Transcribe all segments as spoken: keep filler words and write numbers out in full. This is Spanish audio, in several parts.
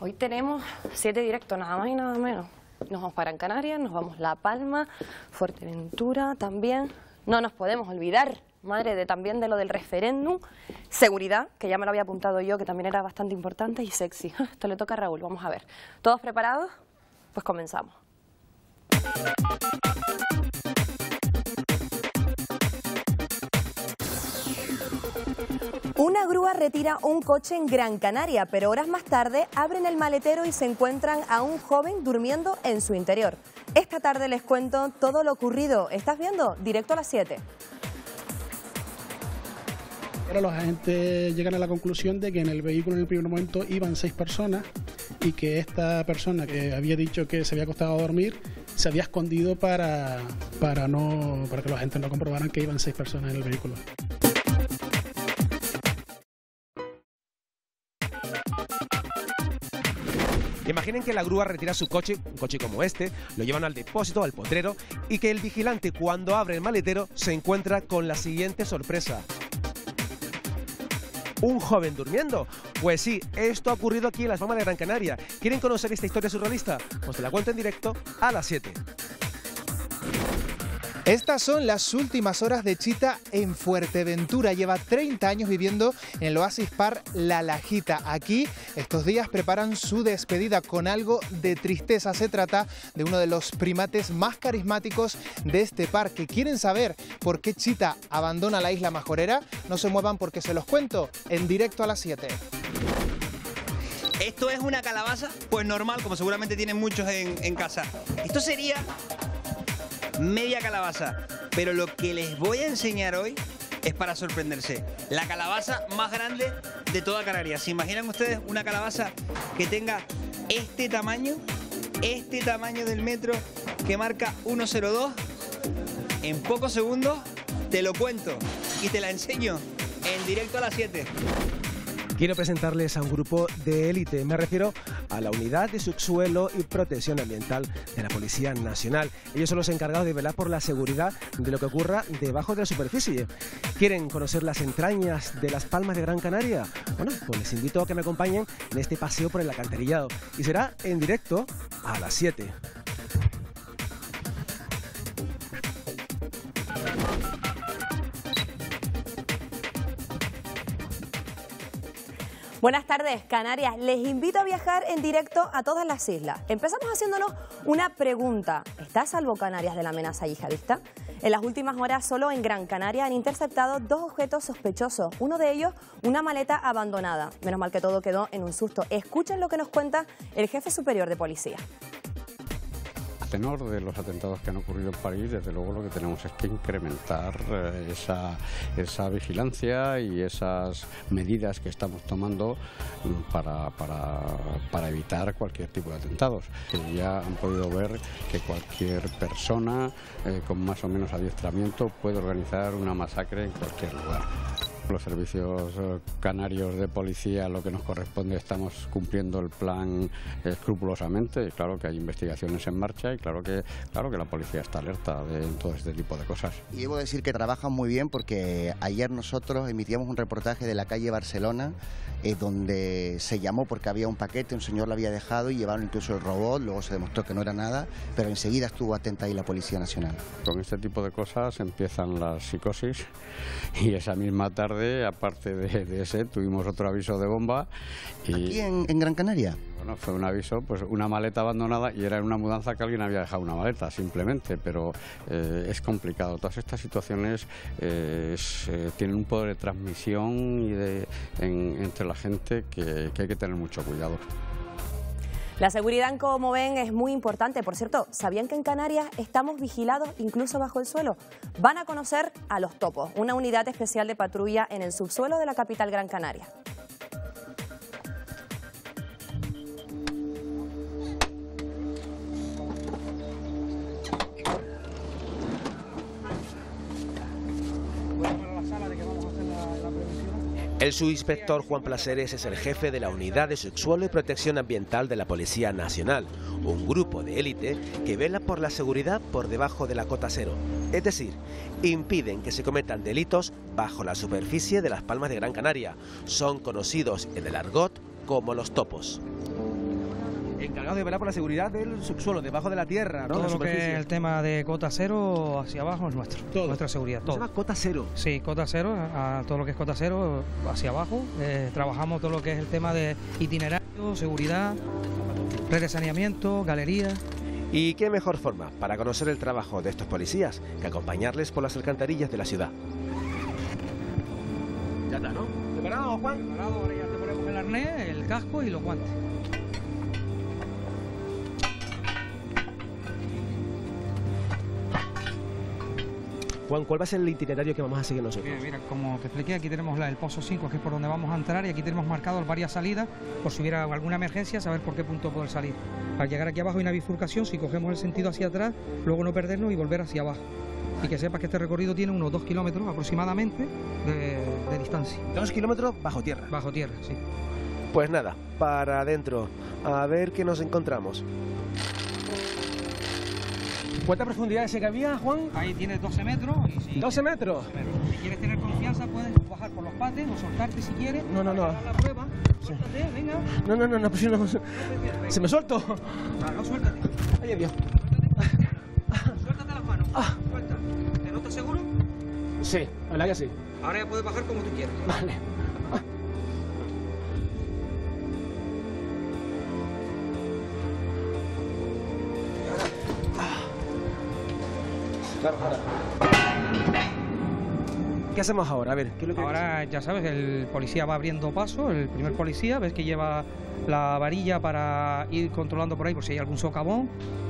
Hoy tenemos siete directos, nada más y nada menos. Nos vamos para Gran Canaria, nos vamos a La Palma, Fuerteventura también. No nos podemos olvidar, madre, de también de lo del referéndum. Seguridad, que ya me lo había apuntado yo, que también era bastante importante, y sexy. Esto le toca a Raúl, vamos a ver. ¿Todos preparados? Pues comenzamos. Una grúa retira un coche en Gran Canaria, pero horas más tarde abren el maletero y se encuentran a un joven durmiendo en su interior. Esta tarde les cuento todo lo ocurrido. ¿Estás viendo? Directo a las siete. Ahora los agentes llegan a la conclusión de que en el vehículo en el primer momento iban seis personas y que esta persona que había dicho que se había acostado a dormir se había escondido para, para, no, para que los agentes no comprobaran que iban seis personas en el vehículo. Imaginen que la grúa retira su coche, un coche como este, lo llevan al depósito, al potrero, y que el vigilante, cuando abre el maletero, se encuentra con la siguiente sorpresa. ¿Un joven durmiendo? Pues sí, esto ha ocurrido aquí en Las Palmas de Gran Canaria. ¿Quieren conocer esta historia surrealista? Pues te la cuento en directo a las siete. Estas son las últimas horas de Chita en Fuerteventura. Lleva treinta años viviendo en el Oasis Park La Lajita. Aquí, estos días preparan su despedida con algo de tristeza. Se trata de uno de los primates más carismáticos de este parque. ¿Quieren saber por qué Chita abandona la isla Majorera? No se muevan porque se los cuento en directo a las siete. ¿Esto es una calabaza? Pues normal, como seguramente tienen muchos en, en casa. Esto sería media calabaza, pero lo que les voy a enseñar hoy es para sorprenderse. La calabaza más grande de toda Canarias. ¿Se imaginan ustedes una calabaza que tenga este tamaño? Este tamaño del metro que marca uno cero dos. En pocos segundos te lo cuento y te la enseño en directo a las siete. Quiero presentarles a un grupo de élite. Me refiero a la Unidad de Subsuelo y Protección Ambiental de la Policía Nacional. Ellos son los encargados de velar por la seguridad de lo que ocurra debajo de la superficie. ¿Quieren conocer las entrañas de Las Palmas de Gran Canaria? Bueno, pues les invito a que me acompañen en este paseo por el alcantarillado. Y será en directo a las siete. Buenas tardes, Canarias. Les invito a viajar en directo a todas las islas. Empezamos haciéndonos una pregunta. ¿Está a salvo Canarias de la amenaza yihadista? En las últimas horas, solo en Gran Canaria han interceptado dos objetos sospechosos. Uno de ellos, una maleta abandonada. Menos mal que todo quedó en un susto. Escuchen lo que nos cuenta el jefe superior de policía. A tenor de los atentados que han ocurrido en París, desde luego lo que tenemos es que incrementar eh, esa, esa vigilancia y esas medidas que estamos tomando para, para, para evitar cualquier tipo de atentados. Eh, ya han podido ver que cualquier persona eh, con más o menos adiestramiento puede organizar una masacre en cualquier lugar. Los servicios canarios de policía, lo que nos corresponde, estamos cumpliendo el plan escrupulosamente. Y claro que hay investigaciones en marcha y claro que, claro que la policía está alerta de todo este tipo de cosas. Y debo decir que trabajan muy bien porque ayer nosotros emitíamos un reportaje de la calle Barcelona eh, donde se llamó porque había un paquete, un señor lo había dejado y llevaron incluso el robot, luego se demostró que no era nada, pero enseguida estuvo atenta ahí la Policía Nacional. Con este tipo de cosas empiezan las psicosis y esa misma tarde, aparte de, de ese, tuvimos otro aviso de bomba. Y, ¿aquí en, en Gran Canaria? Bueno, fue un aviso, pues una maleta abandonada y era una mudanza que alguien había dejado una maleta, simplemente, pero eh, es complicado. Todas estas situaciones eh, es, eh, tienen un poder de transmisión y de, en, entre la gente que, que hay que tener mucho cuidado. La seguridad, como ven, es muy importante. Por cierto, ¿sabían que en Canarias estamos vigilados incluso bajo el suelo? Van a conocer a los topos, una unidad especial de patrulla en el subsuelo de la capital Gran Canaria. El subinspector Juan Placeres es el jefe de la Unidad de Subsuelo y Protección Ambiental de la Policía Nacional, un grupo de élite que vela por la seguridad por debajo de la cota cero, es decir, impiden que se cometan delitos bajo la superficie de Las Palmas de Gran Canaria. Son conocidos en el argot como los topos. Encargado de velar por la seguridad del subsuelo, debajo de la tierra, ¿no? Todo La lo que superficie. es el tema de cota cero hacia abajo es nuestro, Todo. nuestra seguridad, Se todo. llama cota cero. Sí, cota cero, a todo lo que es cota cero hacia abajo. Eh, trabajamos todo lo que es el tema de itinerario, seguridad, red de saneamiento, galerías. ¿Y qué mejor forma para conocer el trabajo de estos policías que acompañarles por las alcantarillas de la ciudad? Ya está, ¿no? ¿Preparado, Juan? Preparado, ahora ya te ponemos el arnés, el casco y los guantes. Juan, ¿cuál va a ser el itinerario que vamos a seguir nosotros? Mira, mira, como te expliqué, aquí tenemos la, el pozo cinco, que es por donde vamos a entrar, y aquí tenemos marcadas varias salidas, por si hubiera alguna emergencia, saber por qué punto poder salir. Al llegar aquí abajo hay una bifurcación, si cogemos el sentido hacia atrás, luego no perdernos y volver hacia abajo. Y que sepas que este recorrido tiene unos dos kilómetros aproximadamente de, de distancia. Dos kilómetros bajo tierra. Bajo tierra, sí. Pues nada, para adentro, a ver qué nos encontramos. ¿Cuánta profundidad ese que había, Juan? Ahí tienes doce metros. Y si, ¿doce metros? Si quieres tener confianza, puedes bajar por los pates o soltarte si quieres. No, no, no. Para la prueba. Suéltate, venga. No, no, no, no, pues no. ¿Se me suelto? Claro, suéltate. Ay, Dios. Suéltate las manos. Ah. Suelta. ¿Te notas seguro? Sí, la verdad que sí. Ahora ya puedes bajar como tú quieras. Vale. Claro, ahora. ¿Qué hacemos ahora? A ver, ¿qué es lo que Ahora ya sabes, el policía va abriendo paso, el primer policía, ves que lleva la varilla para ir controlando por ahí por si hay algún socavón.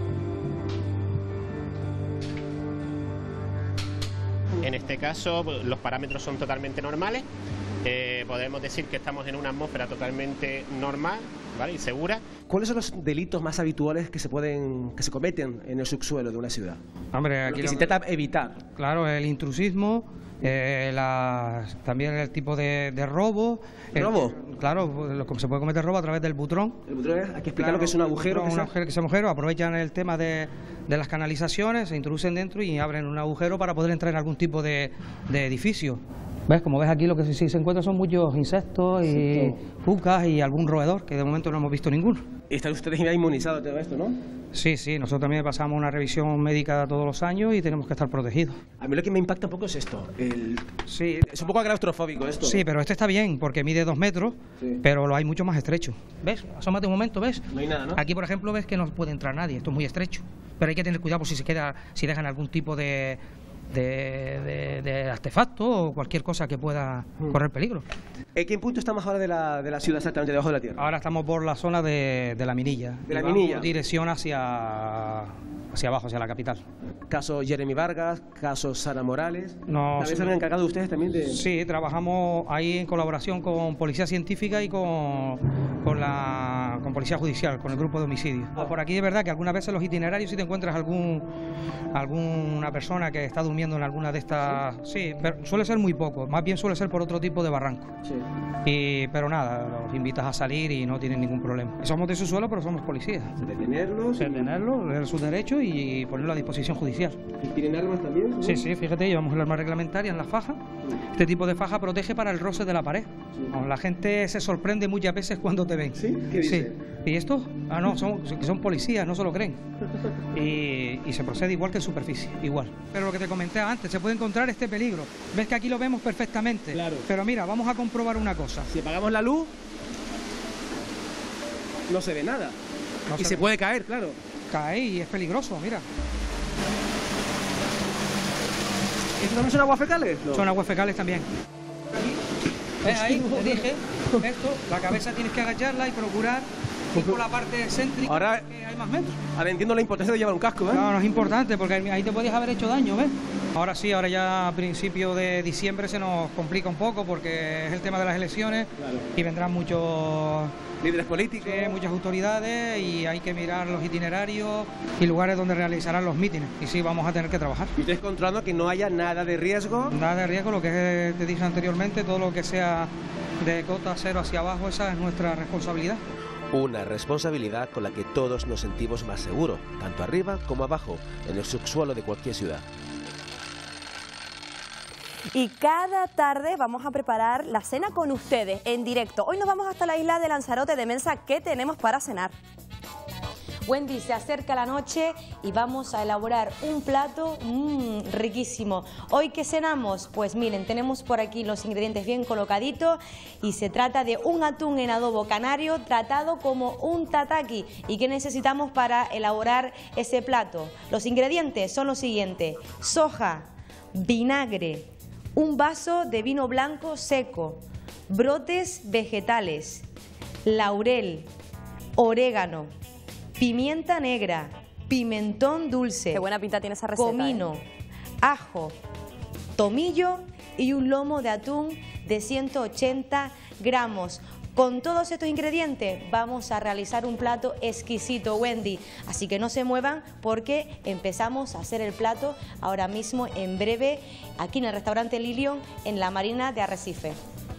En este caso, los parámetros son totalmente normales. Eh, podemos decir que estamos en una atmósfera totalmente normal, ¿vale? Y segura. ¿Cuáles son los delitos más habituales que se pueden, que se cometen en el subsuelo de una ciudad? Hombre, Lo aquí que lo- se intenta evitar. Claro, el intrusismo, eh, la- también el tipo de, de robo. El- ¿Robo? claro, lo que se puede cometer robo a través del butrón. El butrón es, hay que explicar Claro, lo que es un agujero. un que sea- agujero, que es un agujero, aprovechan el tema de, de las canalizaciones, se introducen dentro y abren un agujero para poder entrar en algún tipo de, de edificio. ¿Ves? Como ves aquí, lo que sí, sí se encuentra son muchos insectos y cucas y algún roedor, que de momento no hemos visto ninguno. Y están ustedes ya inmunizados de todo esto, ¿no? Sí, sí, nosotros también pasamos una revisión médica todos los años y tenemos que estar protegidos. A mí lo que me impacta un poco es esto. El... Sí, Es un poco claustrofóbico esto. sí, pero este está bien porque mide dos metros, Sí. pero lo hay mucho más estrecho. ¿Ves? Asómate un momento, ¿ves? No hay nada, ¿no? Aquí, por ejemplo, ves que no puede entrar nadie, esto es muy estrecho. Pero hay que tener cuidado por si se queda, si dejan algún tipo de, de, de- de artefacto o cualquier cosa que pueda correr peligro. ¿En qué punto estamos ahora de la, de la ciudad exactamente, debajo de la tierra? Ahora estamos por la zona de, de la Minilla. De la y vamos Minilla. dirección hacia, hacia abajo, hacia la capital. Caso Jeremy Vargas, caso Sara Morales. No, ¿También sí. se han encargado ustedes también de...? Sí, trabajamos ahí en colaboración con Policía Científica y con, con la con Policía Judicial, con el grupo de homicidios. Por aquí es verdad que algunas veces los itinerarios si te encuentras algún alguna persona que está durmiendo en alguna de estas... Sí, pero suele ser muy poco, más bien suele ser por otro tipo de barranco. Sí. Y, pero nada, los invitas a salir y no tienen ningún problema. Somos de su suelo, pero somos policías. Detenerlos. Detenerlos, leer sus derechos y ponerlo a disposición judicial. ¿Y tienen armas también? ¿no? Sí, sí, fíjate, llevamos el arma reglamentaria en la faja. Este tipo de faja protege para el roce de la pared. No, la gente se sorprende muchas veces cuando te ven. ¿Sí? ¿Qué dice? ¿Y esto? Ah, no, son, que son policías, no se lo creen. Y, y se procede igual que en superficie, igual. Pero lo que te comenté antes, se puede encontrar este peligro. Ves que aquí lo vemos perfectamente. Claro. Pero mira, vamos a comprobar una cosa. Si apagamos la luz, no se ve nada. No y se se ve. puede caer, claro. Cae y es peligroso, mira. ¿Esto también son aguas fecales? No. Son aguas fecales también. ¿Ves ahí? Te dije, esto, la cabeza tienes que agacharla y procurar ir por la parte céntrica, Ahora- porque hay más metros. Ahora entiendo la importancia de llevar un casco, ¿eh? No, no es importante porque ahí te podías haber hecho daño, ¿ves? Ahora sí, ahora ya a principios de diciembre se nos complica un poco porque es el tema de las elecciones Claro. y vendrán muchos, Líderes políticos. sí, muchas autoridades y hay que mirar los itinerarios y lugares donde realizarán los mítines. Y sí, vamos a tener que trabajar. Y ustedes controlando que no haya nada de riesgo. Nada de riesgo, lo que te dije anteriormente, todo lo que sea de cota cero hacia abajo, esa es nuestra responsabilidad. Una responsabilidad con la que todos nos sentimos más seguros, tanto arriba como abajo, en el subsuelo de cualquier ciudad. Y cada tarde vamos a preparar la cena con ustedes en directo. Hoy nos vamos hasta la isla de Lanzarote de Mensa. ¿Qué tenemos para cenar? Wendy, se acerca la noche y vamos a elaborar un plato mmm, riquísimo. ¿Hoy qué cenamos? Pues miren, tenemos por aquí los ingredientes bien colocaditos y se trata de un atún en adobo canario tratado como un tataki. ¿Y qué necesitamos para elaborar ese plato? Los ingredientes son los siguientes: soja, vinagre, un vaso de vino blanco seco, brotes vegetales, laurel, orégano, pimienta negra, pimentón dulce. Qué buena pinta tiene esa receta. Comino, ¿eh? ajo, tomillo y un lomo de atún de ciento ochenta gramos. Con todos estos ingredientes vamos a realizar un plato exquisito, Wendy. Así que no se muevan porque empezamos a hacer el plato ahora mismo, en breve, aquí en el restaurante Lilion, en la Marina de Arrecife.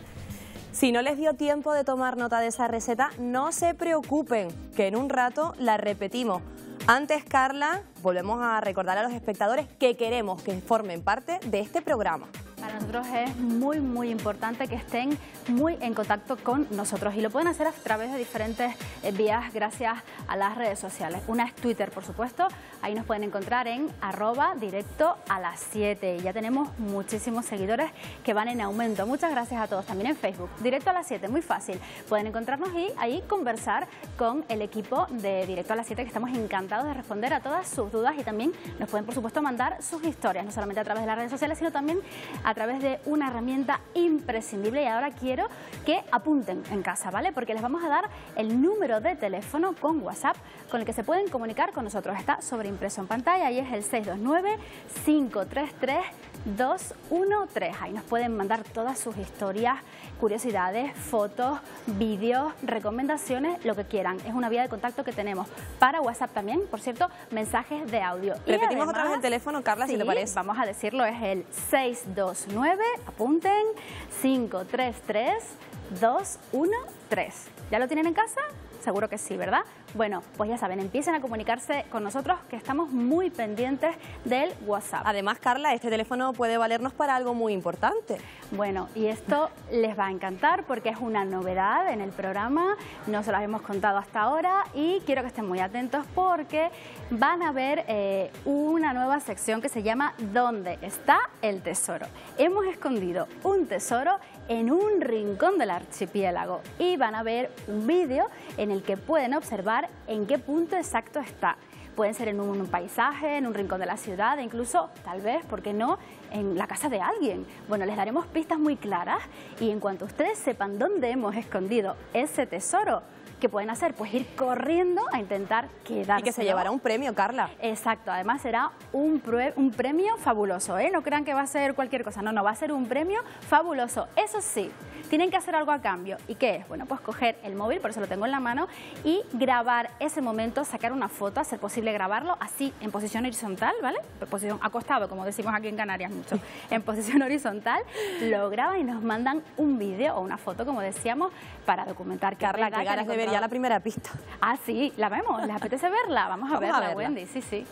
Si no les dio tiempo de tomar nota de esa receta, no se preocupen, que en un rato la repetimos. Antes, Carla, volvemos a recordar a los espectadores que queremos que formen parte de este programa. Para nosotros es muy, muy importante que estén muy en contacto con nosotros y lo pueden hacer a través de diferentes eh, vías gracias a las redes sociales. Una es Twitter, por supuesto, ahí nos pueden encontrar en arroba directo a las siete. Ya tenemos muchísimos seguidores que van en aumento. Muchas gracias a todos. También en Facebook, directo a las siete, muy fácil. Pueden encontrarnos y ahí conversar con el equipo de Directo a las siete, que estamos encantados de responder a todas sus dudas y también nos pueden, por supuesto, mandar sus historias, no solamente a través de las redes sociales, sino también a a través de una herramienta imprescindible. Y ahora quiero que apunten en casa, ¿vale? Porque les vamos a dar el número de teléfono con WhatsApp con el que se pueden comunicar con nosotros. Está sobreimpreso en pantalla y es el seis dos nueve, cinco tres tres, dos uno tres. Ahí nos pueden mandar todas sus historias, curiosidades, fotos, vídeos, recomendaciones, lo que quieran. Es una vía de contacto que tenemos para WhatsApp también, por cierto, mensajes de audio. Repetimos además, otra vez el teléfono, Carla, sí, si te parece. Vamos a decirlo, es el seis dos nueve, apunten, cinco tres tres, dos uno tres. ¿Ya lo tienen en casa? Seguro que sí, ¿verdad? Bueno, pues ya saben, empiecen a comunicarse con nosotros, que estamos muy pendientes del WhatsApp. Además, Carla, este teléfono puede valernos para algo muy importante. Bueno, y esto les va a encantar porque es una novedad en el programa, no se las hemos contado hasta ahora y quiero que estén muy atentos porque van a ver eh, una nueva sección que se llama ¿Dónde está el tesoro? Hemos escondido un tesoro en un rincón del archipiélago y van a ver un vídeo en el que pueden observar en qué punto exacto está. Pueden ser en un paisaje, en un rincón de la ciudad, e incluso, tal vez, ¿por qué no?, en la casa de alguien. Bueno, les daremos pistas muy claras y en cuanto ustedes sepan dónde hemos escondido ese tesoro, ¿qué pueden hacer? Pues ir corriendo a intentar quedárselo. Y que se llevará un premio, Carla. Exacto, además será un, un premio fabuloso, ¿eh? No crean que va a ser cualquier cosa, no, no, va a ser un premio fabuloso. Eso sí, tienen que hacer algo a cambio. ¿Y qué es? Bueno, pues coger el móvil, por eso lo tengo en la mano, y grabar ese momento, sacar una foto, a ser posible grabarlo así, en posición horizontal, ¿vale? En posición acostado, como decimos aquí en Canarias mucho, en posición horizontal, lo graban y nos mandan un vídeo o una foto, como decíamos, para documentar que Carla, qué ganas de ver ya la primera pista. Ah, sí, la vemos, ¿les apetece verla? Vamos a, Vamos verla, a verla, Wendy, sí, sí.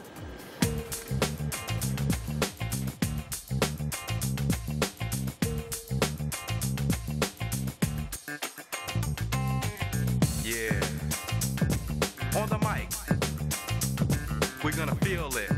Yeah. On the mic. We're gonna feel it.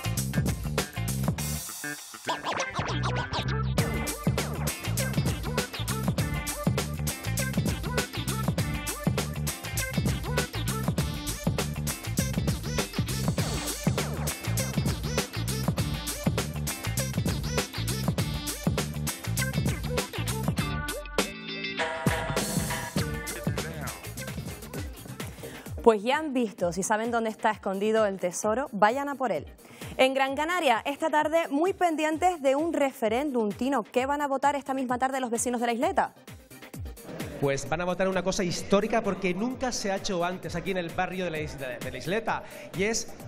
Pues ya han visto, si saben dónde está escondido el tesoro, vayan a por él. En Gran Canaria, esta tarde, muy pendientes de un referéndum. Tino, ¿qué van a votar esta misma tarde los vecinos de la isleta? Pues van a votar una cosa histórica porque nunca se ha hecho antes aquí en el barrio de la, isla, de la isleta, y es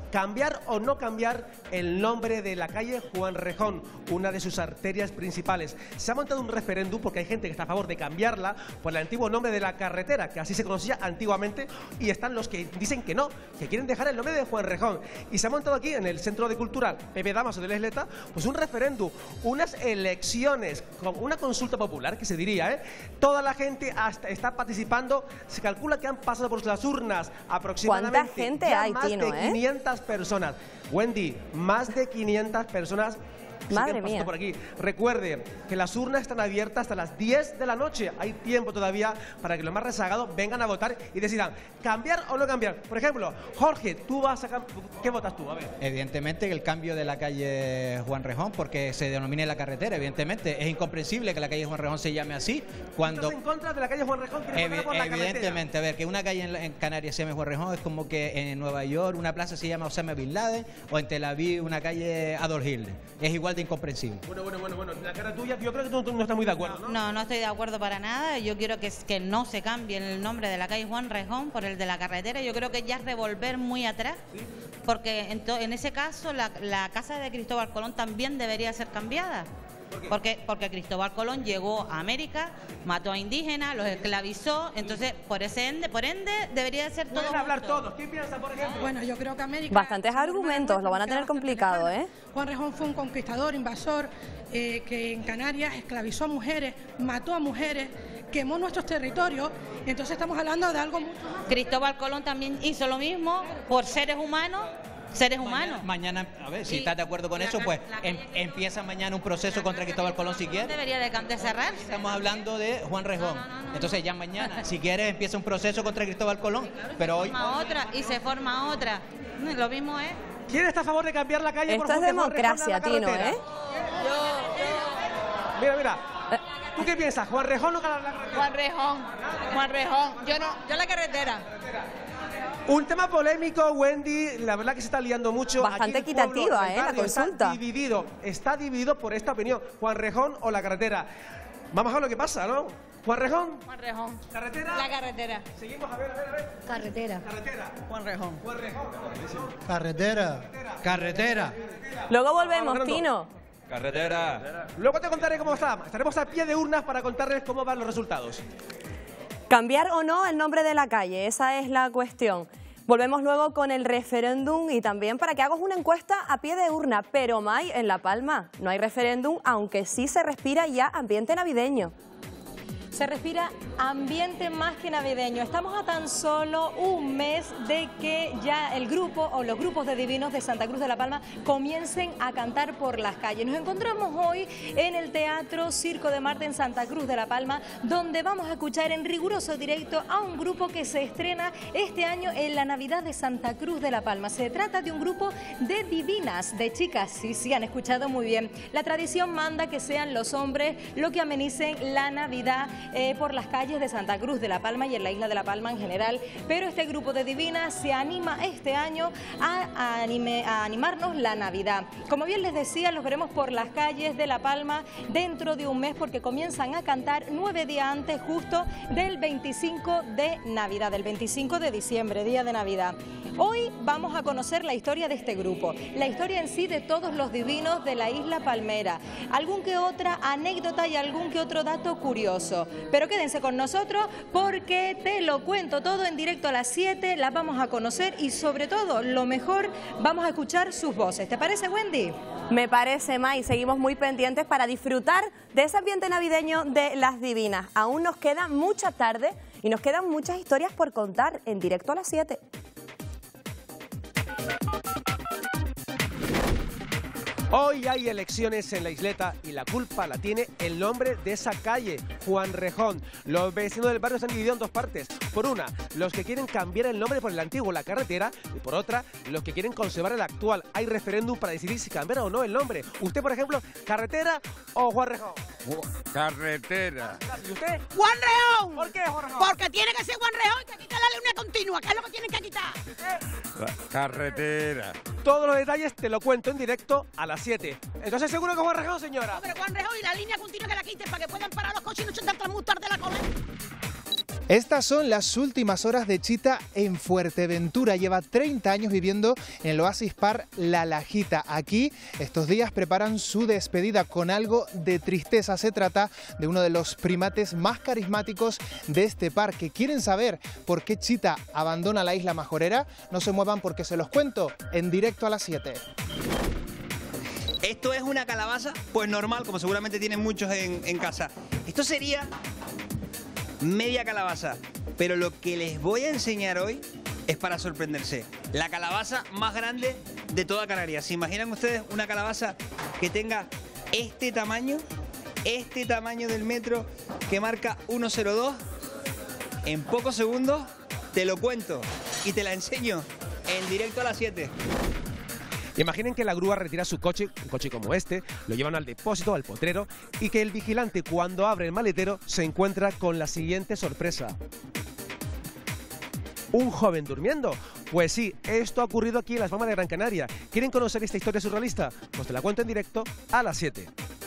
cambiar o no cambiar el nombre de la calle Juan Rejón, una de sus arterias principales. Se ha montado un referéndum porque hay gente que está a favor de cambiarla por el antiguo nombre de la carretera, que así se conocía antiguamente, y están los que dicen que no, que quieren dejar el nombre de Juan Rejón. Y se ha montado aquí en el Centro de Cultura Pepe Damaso de la Isleta pues un referéndum, unas elecciones, con una consulta popular que se diría, ¿eh? Toda la gente hasta está participando, se calcula que han pasado por las urnas aproximadamente ¿Cuánta gente ya hay, más Tino, de eh? quinientas personas. Wendy, más de quinientas personas. Madre mía. Por aquí. Recuerde que las urnas están abiertas hasta las diez de la noche. Hay tiempo todavía para que los más rezagados vengan a votar y decidan cambiar o no cambiar. Por ejemplo, Jorge, tú vas a ¿qué votas tú? A ver. Evidentemente el cambio de la calle Juan Rejón, porque se denomine la carretera, evidentemente. Es incomprensible que la calle Juan Rejón se llame así cuando... ¿Estás en contra de la calle Juan Rejón? ¿Quieres votar por la carretera? Evidentemente, a ver, que una calle en, en Canarias se llame Juan Rejón es como que en Nueva York una plaza se llama Osama Bin Laden o en Tel Aviv una calle Adolf Hitler. Es igual de incomprensible. Bueno, bueno, bueno, bueno. La cara tuya, yo creo que tú, tú no estás muy de acuerdo, ¿no? No, no estoy de acuerdo para nada. Yo quiero que, que no se cambie el nombre de la calle Juan Rejón por el de la carretera. Yo creo que ya es revolver muy atrás, ¿sí? Porque en, to, en ese caso la, la casa de Cristóbal Colón también debería ser cambiada. ¿Por qué? Porque, porque Cristóbal Colón llegó a América, mató a indígenas, los esclavizó, entonces por ese ende, por ende debería de ser todo. Pueden hablar todos. ¿Quién piensa, por ejemplo? Bueno, yo creo que América... Bastantes argumentos, lo van a tener complicado, ¿eh? Juan Rejón fue un conquistador, invasor, eh, que en Canarias esclavizó a mujeres, mató a mujeres, quemó nuestros territorios, entonces estamos hablando de algo mucho más. Cristóbal Colón también hizo lo mismo por seres humanos. Seres humanos. Mañana, mañana, a ver, si y estás de acuerdo con eso, pues em, empieza mañana un proceso contra Cristóbal Colón si quieres. Debería de, de cerrar. Estamos hablando de Juan Rejón. No, no, no, Entonces ya mañana, si quieres, empieza un proceso contra Cristóbal Colón. Sí, claro, pero hoy... otra y se forma otra. Lo mismo es. ¿Quién está a favor de cambiar la calle? Esto por es democracia, Tino, ¿eh? Yo, yo... Mira, mira. ¿Tú qué piensas? ¿Juan Rejón o la carretera? Juan Rejón. Juan Rejón. Yo no, yo la carretera. Un tema polémico, Wendy, la verdad que se está liando mucho. Bastante Aquí el equitativa, pueblo, ¿eh? La consulta. Está dividido, está dividido por esta opinión. Juan Rejón o la carretera. Vamos a ver lo que pasa, ¿no? Juan Rejón. Juan Rejón. ¿Carretera? La carretera. Seguimos, a ver, a ver, a ver. Carretera. Carretera. Juan Rejón. Juan Rejón. Carretera. Carretera. Luego volvemos, Tino. Carretera. Luego te contaré cómo está. Estaremos a pie de urnas para contarles cómo van los resultados. Cambiar o no el nombre de la calle, esa es la cuestión. Volvemos luego con el referéndum y también para que hagas una encuesta a pie de urna. Pero, May, en La Palma no hay referéndum, aunque sí se respira ya ambiente navideño. Se respira ambiente más que navideño. Estamos a tan solo un mes de que ya el grupo o los grupos de divinos de Santa Cruz de la Palma comiencen a cantar por las calles. Nos encontramos hoy en el Teatro Circo de Marte en Santa Cruz de la Palma, donde vamos a escuchar en riguroso directo a un grupo que se estrena este año en la Navidad de Santa Cruz de la Palma. Se trata de un grupo de divinas, de chicas. Sí, sí, han escuchado muy bien. La tradición manda que sean los hombres los que amenicen la Navidad Eh, por las calles de Santa Cruz de la Palma y en la isla de La Palma en general, pero este grupo de divinas se anima este año a, a, anime, a animarnos la Navidad. Como bien les decía, los veremos por las calles de La Palma dentro de un mes porque comienzan a cantar nueve días antes justo del veinticinco de Navidad, del veinticinco de diciembre, día de Navidad. Hoy vamos a conocer la historia de este grupo, la historia en sí de todos los divinos de la isla Palmera, algún que otra anécdota y algún que otro dato curioso. Pero quédense con nosotros porque te lo cuento todo en directo a las siete, las vamos a conocer y sobre todo, lo mejor, vamos a escuchar sus voces. ¿Te parece, Wendy? Me parece, May. Seguimos muy pendientes para disfrutar de ese ambiente navideño de las divinas. Aún nos queda mucha tarde y nos quedan muchas historias por contar en directo a las siete. Hoy hay elecciones en la isleta y la culpa la tiene el nombre de esa calle, Juan Rejón. Los vecinos del barrio se han dividido en dos partes. Por una, los que quieren cambiar el nombre por el antiguo, la carretera, y por otra, los que quieren conservar el actual. Hay referéndum para decidir si cambiar o no el nombre. Usted, por ejemplo, ¿carretera o Juan Rejón? Carretera. ¿Y usted? ¡Juan Rejón! ¿Por qué, Juan Rejón? Porque tiene que ser Juan Rejón y que quitar la línea continua, que es lo que tienen que quitar. Carretera. Todos los detalles te lo cuento en directo a las siete. Entonces, ¿seguro que Juan Rejón, señora? No, pero Juan Rejón y la línea continua que la quiten para que puedan parar los coches y no echar tanta multa de la comer. Estas son las últimas horas de Chita en Fuerteventura. Lleva treinta años viviendo en el Oasis Park La Lajita. Aquí, estos días preparan su despedida con algo de tristeza. Se trata de uno de los primates más carismáticos de este parque. ¿Quieren saber por qué Chita abandona la isla Majorera? No se muevan porque se los cuento en directo a las siete. ¿Esto es una calabaza? Pues normal, como seguramente tienen muchos en, en casa. Esto sería media calabaza, pero lo que les voy a enseñar hoy es para sorprenderse. La calabaza más grande de toda Canarias. ¿Se imaginan ustedes una calabaza que tenga este tamaño? Este tamaño del metro que marca uno coma cero dos. En pocos segundos te lo cuento y te la enseño en directo a las siete. Imaginen que la grúa retira su coche, un coche como este, lo llevan al depósito, al potrero, y que el vigilante, cuando abre el maletero, se encuentra con la siguiente sorpresa. ¿Un joven durmiendo? Pues sí, esto ha ocurrido aquí en Las Palmas de Gran Canaria. ¿Quieren conocer esta historia surrealista? Pues te la cuento en directo a las siete.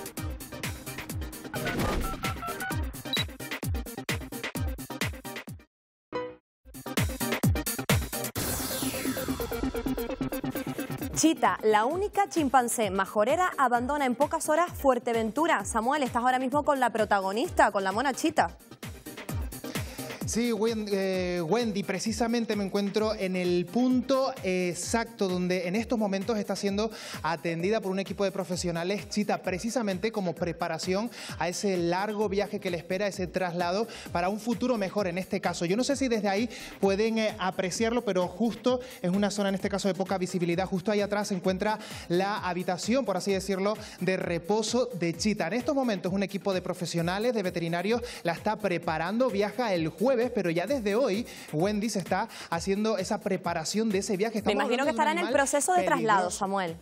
Chita, la única chimpancé majorera, abandona en pocas horas Fuerteventura. Samuel, estás ahora mismo con la protagonista, con la mona Chita. Sí, Wendy, precisamente me encuentro en el punto exacto donde en estos momentos está siendo atendida por un equipo de profesionales Chita, precisamente como preparación a ese largo viaje que le espera, ese traslado para un futuro mejor en este caso. Yo no sé si desde ahí pueden eh, apreciarlo, pero justo es una zona en este caso de poca visibilidad. Justo ahí atrás se encuentra la habitación, por así decirlo, de reposo de Chita. En estos momentos un equipo de profesionales, de veterinarios, la está preparando, viaja el jueves, pero ya desde hoy Wendy se está haciendo esa preparación de ese viaje. Estamos Me imagino que estará en el proceso de traslado, Samuel.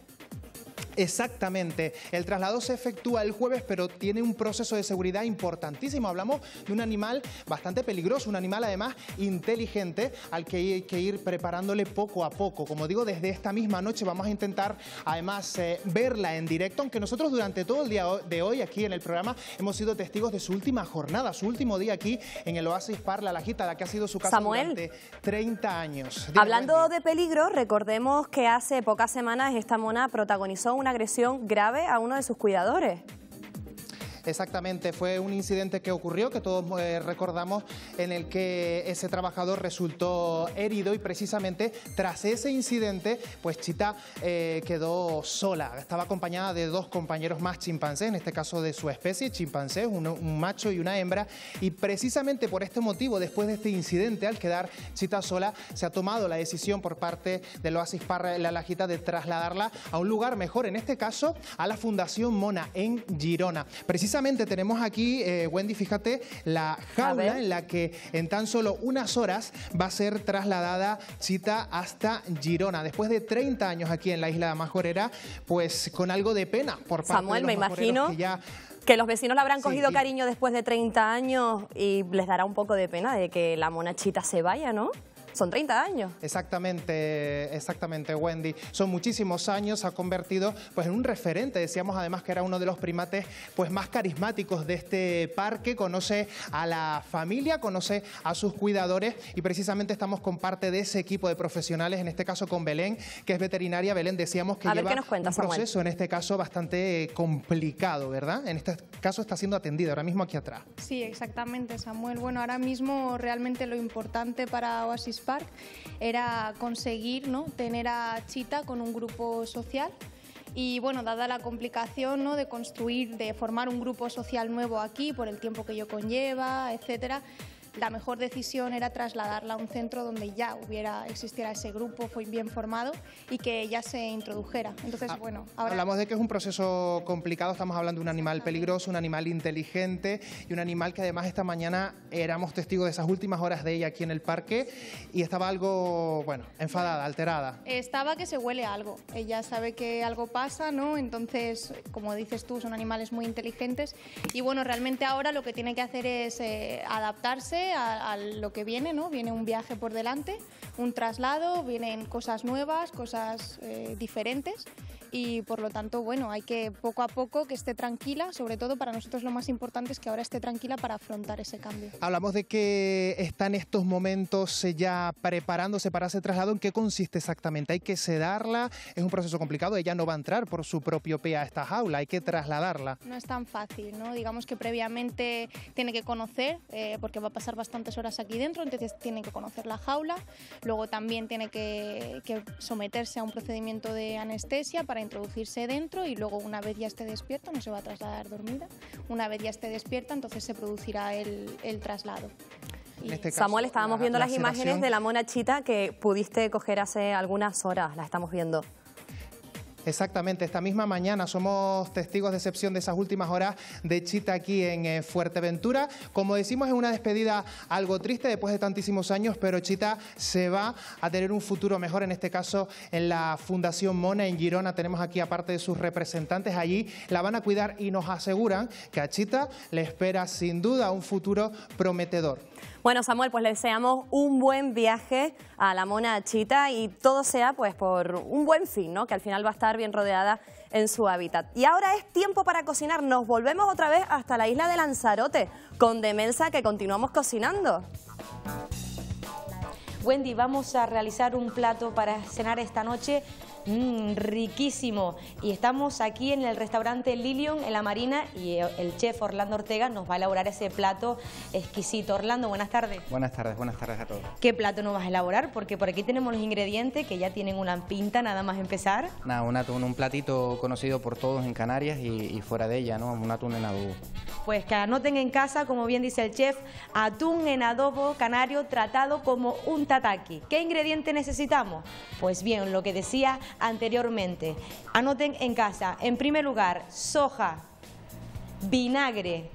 Exactamente. El traslado se efectúa el jueves, pero tiene un proceso de seguridad importantísimo. Hablamos de un animal bastante peligroso, un animal además inteligente al que hay que ir preparándole poco a poco. Como digo, desde esta misma noche vamos a intentar además eh, verla en directo, aunque nosotros durante todo el día de hoy aquí en el programa hemos sido testigos de su última jornada, su último día aquí en el Oasis Park La Lajita, la que ha sido su casa Samuel, durante treinta años. Dime, hablando Wendy. de peligro, recordemos que hace pocas semanas esta mona protagonizó una agresión grave a uno de sus cuidadores. Exactamente, fue un incidente que ocurrió, que todos eh, recordamos, en el que ese trabajador resultó herido y precisamente tras ese incidente, pues Chita eh, quedó sola. Estaba acompañada de dos compañeros más chimpancés, en este caso de su especie, chimpancés, un, un macho y una hembra, y precisamente por este motivo, después de este incidente, al quedar Chita sola, se ha tomado la decisión por parte del Oasis Park La Lajita de trasladarla a un lugar mejor, en este caso a la Fundación Mona en Girona. Precisamente Precisamente tenemos aquí, eh, Wendy, fíjate, la jaula en la que en tan solo unas horas va a ser trasladada Chita hasta Girona. Después de treinta años aquí en la isla de Majorera, pues con algo de pena por parte Samuel, de los me imagino que ya... que los vecinos le habrán Sí, cogido y- cariño después de treinta años y les dará un poco de pena de que la mona Chita se vaya, ¿no? Son treinta años. Exactamente, exactamente, Wendy. Son muchísimos años, se ha convertido pues en un referente. Decíamos además que era uno de los primates pues más carismáticos de este parque. Conoce a la familia, conoce a sus cuidadores y precisamente estamos con parte de ese equipo de profesionales, en este caso con Belén, que es veterinaria. Belén, decíamos que A ver, lleva ¿qué nos cuenta, un Samuel? proceso en este caso bastante complicado, ¿verdad? En este caso está siendo atendida ahora mismo aquí atrás. Sí, exactamente, Samuel. Bueno, ahora mismo realmente lo importante para Oasis Park era conseguir, ¿no?, tener a Chita con un grupo social. Y bueno, dada la complicación, ¿no?, de construir, de formar un grupo social nuevo aquí por el tiempo que ello conlleva, etcétera, la mejor decisión era trasladarla a un centro donde ya hubiera existiera ese grupo, fue bien formado y que ella se introdujera. Entonces, Ah, bueno, ahora... Hablamos de que es un proceso complicado, estamos hablando de un animal peligroso, un animal inteligente y un animal que además esta mañana éramos testigos de esas últimas horas de ella aquí en el parque y estaba algo, bueno, enfadada, alterada. Estaba que se huele algo, ella sabe que algo pasa, ¿no? Entonces, como dices tú, son animales muy inteligentes y bueno, realmente ahora lo que tiene que hacer es eh, adaptarse a, a lo que viene, ¿no? Viene un viaje por delante, un traslado, vienen cosas nuevas, cosas eh, diferentes y por lo tanto, bueno, hay que poco a poco que esté tranquila, sobre todo para nosotros lo más importante es que ahora esté tranquila para afrontar ese cambio. Hablamos de que está en estos momentos ya preparándose para ese traslado. ¿En qué consiste exactamente? ¿Hay que sedarla? Es un proceso complicado, ella no va a entrar por su propio pie a esta jaula, hay que trasladarla. No es tan fácil, ¿no? Digamos que previamente tiene que conocer, eh, porque va a pasar bastantes horas aquí dentro, entonces tiene que conocer la jaula, luego también tiene que, que someterse a un procedimiento de anestesia para introducirse dentro y luego una vez ya esté despierta, no se va a trasladar dormida, una vez ya esté despierta entonces se producirá el, el traslado. En este caso, Samuel, estábamos la, viendo la las sedación... imágenes de la mona Chita que pudiste coger hace algunas horas, la estamos viendo. Exactamente, esta misma mañana somos testigos de excepción de esas últimas horas de Chita aquí en eh, Fuerteventura. Como decimos, es una despedida algo triste después de tantísimos años, pero Chita se va a tener un futuro mejor, en este caso en la Fundación Mona en Girona. Tenemos aquí, aparte de sus representantes, allí la van a cuidar y nos aseguran que a Chita le espera sin duda un futuro prometedor. Bueno, Samuel, pues le deseamos un buen viaje a la mona Chita y todo sea pues por un buen fin, ¿no? Que al final va a estar bien rodeada en su hábitat. Y ahora es tiempo para cocinar. Nos volvemos otra vez hasta la isla de Lanzarote con Demelsa, que continuamos cocinando. Wendy, vamos a realizar un plato para cenar esta noche mmm, riquísimo. Y estamos aquí en el restaurante Lilion, en La Marina, y el chef Orlando Ortega nos va a elaborar ese plato exquisito. Orlando, buenas tardes. Buenas tardes, buenas tardes a todos. ¿Qué plato nos vas a elaborar? Porque por aquí tenemos los ingredientes que ya tienen una pinta, nada más empezar. Nada, un atún, un platito conocido por todos en Canarias y, y fuera de ella, ¿no? Un atún en adobo. Pues que anoten en casa, como bien dice el chef, atún en adobo canario tratado como un tataki. ¿Qué ingrediente necesitamos? Pues bien, lo que decía anteriormente. Anoten en casa, en primer lugar, soja, vinagre,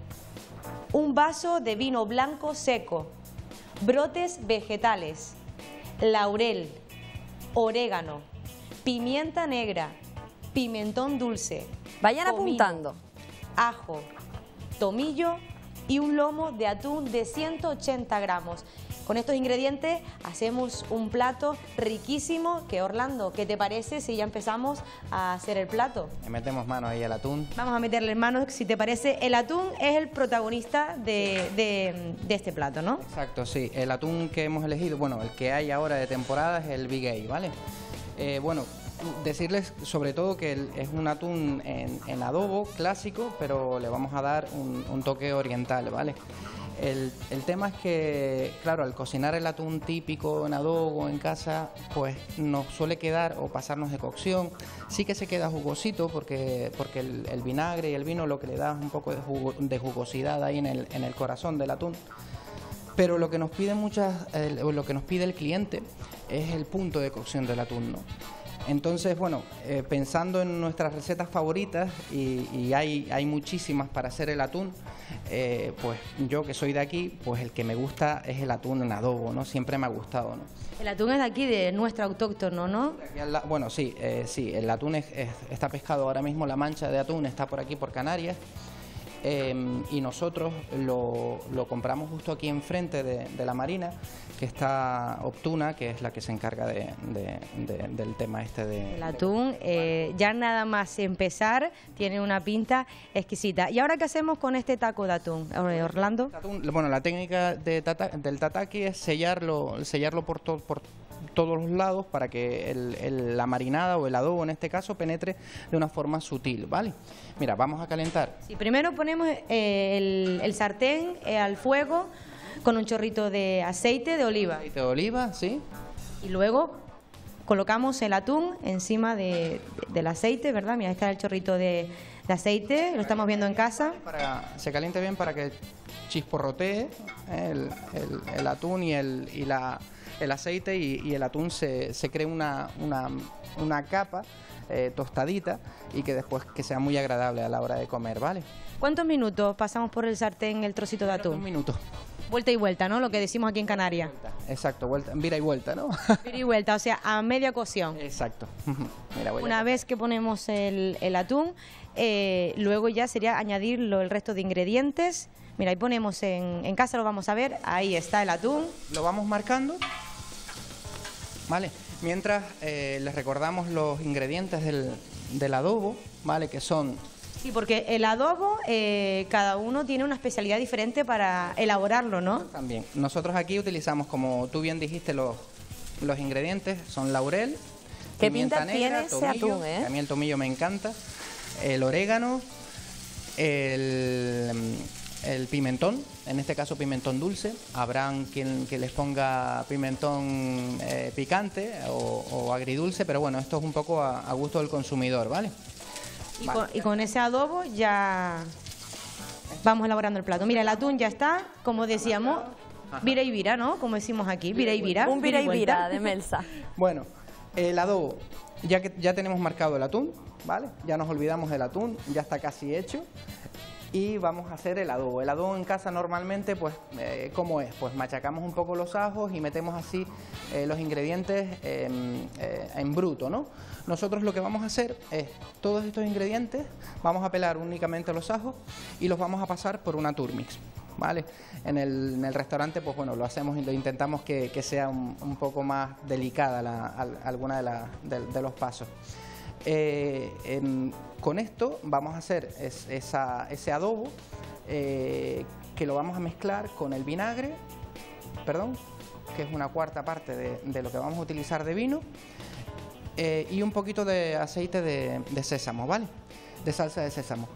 un vaso de vino blanco seco, brotes vegetales, laurel, orégano, pimienta negra, pimentón dulce. Vayan comino, apuntando. Ajo, tomillo y un lomo de atún de ciento ochenta gramos. Con estos ingredientes hacemos un plato riquísimo. Que Orlando, ¿qué te parece si ya empezamos a hacer el plato? Le metemos mano ahí al atún. Vamos a meterle manos, si te parece. El atún es el protagonista de, de, de este plato, ¿no? Exacto, sí. El atún que hemos elegido, bueno, el que hay ahora de temporada es el Big A, ¿vale? Eh, bueno, decirles sobre todo que el, es un atún en, en adobo clásico, pero le vamos a dar un, un toque oriental, ¿vale? El, el tema es que, claro, al cocinar el atún típico en adobo en casa, pues nos suele quedar o pasarnos de cocción. Sí que se queda jugosito porque, porque el, el vinagre y el vino lo que le da es un poco de, jugo, de jugosidad ahí en el, en el corazón del atún. Pero lo que nos pide muchas, eh, lo que nos pide el cliente es el punto de cocción del atún, ¿no? Entonces, bueno, eh, pensando en nuestras recetas favoritas, y, y hay, hay muchísimas para hacer el atún, eh, pues yo que soy de aquí, pues el que me gusta es el atún en adobo, ¿no? Siempre me ha gustado, ¿no? El atún es de aquí, de nuestro autóctono, ¿no? Bueno, sí, eh, sí, el atún es, es, está pescado ahora mismo, la mancha de atún está por aquí, por Canarias. Eh, y nosotros lo, lo compramos justo aquí enfrente de, de la Marina, que está Optuna, que es la que se encarga de, de, de, del tema este de... El atún, eh, ya nada más empezar, tiene una pinta exquisita. ¿Y ahora qué hacemos con este taco de atún, Orlando? Atún, bueno, la técnica de tata, del tataki es sellarlo, sellarlo por, to, por todos los lados para que el, el, la marinada o el adobo en este caso penetre de una forma sutil, ¿vale? Mira, vamos a calentar. Sí, primero ponemos eh, el, el sartén eh, al fuego con un chorrito de aceite de oliva. Aceite de oliva, sí. Y luego colocamos el atún encima de, de, del aceite, ¿verdad? Mira, ahí está el chorrito de, de aceite, lo estamos viendo en casa. Para, se caliente bien para que chisporrotee el, el, el atún y, el, y la, el aceite y, y el atún se, se cree una, una, una capa eh, tostadita y que después que sea muy agradable a la hora de comer, ¿vale? ¿Cuántos minutos pasamos por el sartén el trocito de atún? Un minuto. Vuelta y vuelta, ¿no? Lo que decimos aquí en Canarias. Exacto, vuelta, vira y vuelta, ¿no? Vira y vuelta, o sea, a media cocción. Exacto. Mira, Una vez que ponemos el, el atún, eh, luego ya sería añadir lo, el resto de ingredientes. Mira, ahí ponemos en, en casa, lo vamos a ver, ahí está el atún. Lo vamos marcando, ¿vale? Mientras eh, les recordamos los ingredientes del, del adobo, ¿vale? Que son... Sí, porque el adobo, eh, cada uno tiene una especialidad diferente para elaborarlo, ¿no? También. Nosotros aquí utilizamos, como tú bien dijiste, los, los ingredientes. Son laurel, ¿Qué pimienta pinta negra, tiene ese tomillo, atún, eh? que a mí el tomillo me encanta, el orégano, el, el pimentón, en este caso pimentón dulce. Habrán quien que les ponga pimentón eh, picante o, o agridulce, pero bueno, esto es un poco a, a gusto del consumidor, ¿vale? Y, Vale. con, y con ese adobo ya vamos elaborando el plato. Mira, el atún ya está, como decíamos, vira y vira, ¿no? Como decimos aquí, vira y vira. Un vira y vuelta. vira de Melsa. Bueno, el adobo, ya que ya tenemos marcado el atún, ¿vale? Ya nos olvidamos del atún, ya está casi hecho. Y vamos a hacer el adobo. El adobo en casa normalmente, pues, eh, ¿cómo es? Pues machacamos un poco los ajos y metemos así eh, los ingredientes eh, eh, en bruto, ¿no? Nosotros lo que vamos a hacer es, todos estos ingredientes, vamos a pelar únicamente los ajos y los vamos a pasar por una Turmix, ¿vale? En el, en el restaurante, pues bueno, lo hacemos y lo intentamos que, que sea un, un poco más delicada la, al, alguna de, la, de, de los pasos. Eh, en, con esto vamos a hacer es, esa, ese adobo eh, que lo vamos a mezclar con el vinagre, perdón, que es una cuarta parte de, de lo que vamos a utilizar de vino, eh, y un poquito de aceite de, de sésamo, ¿vale? De salsa de sésamo.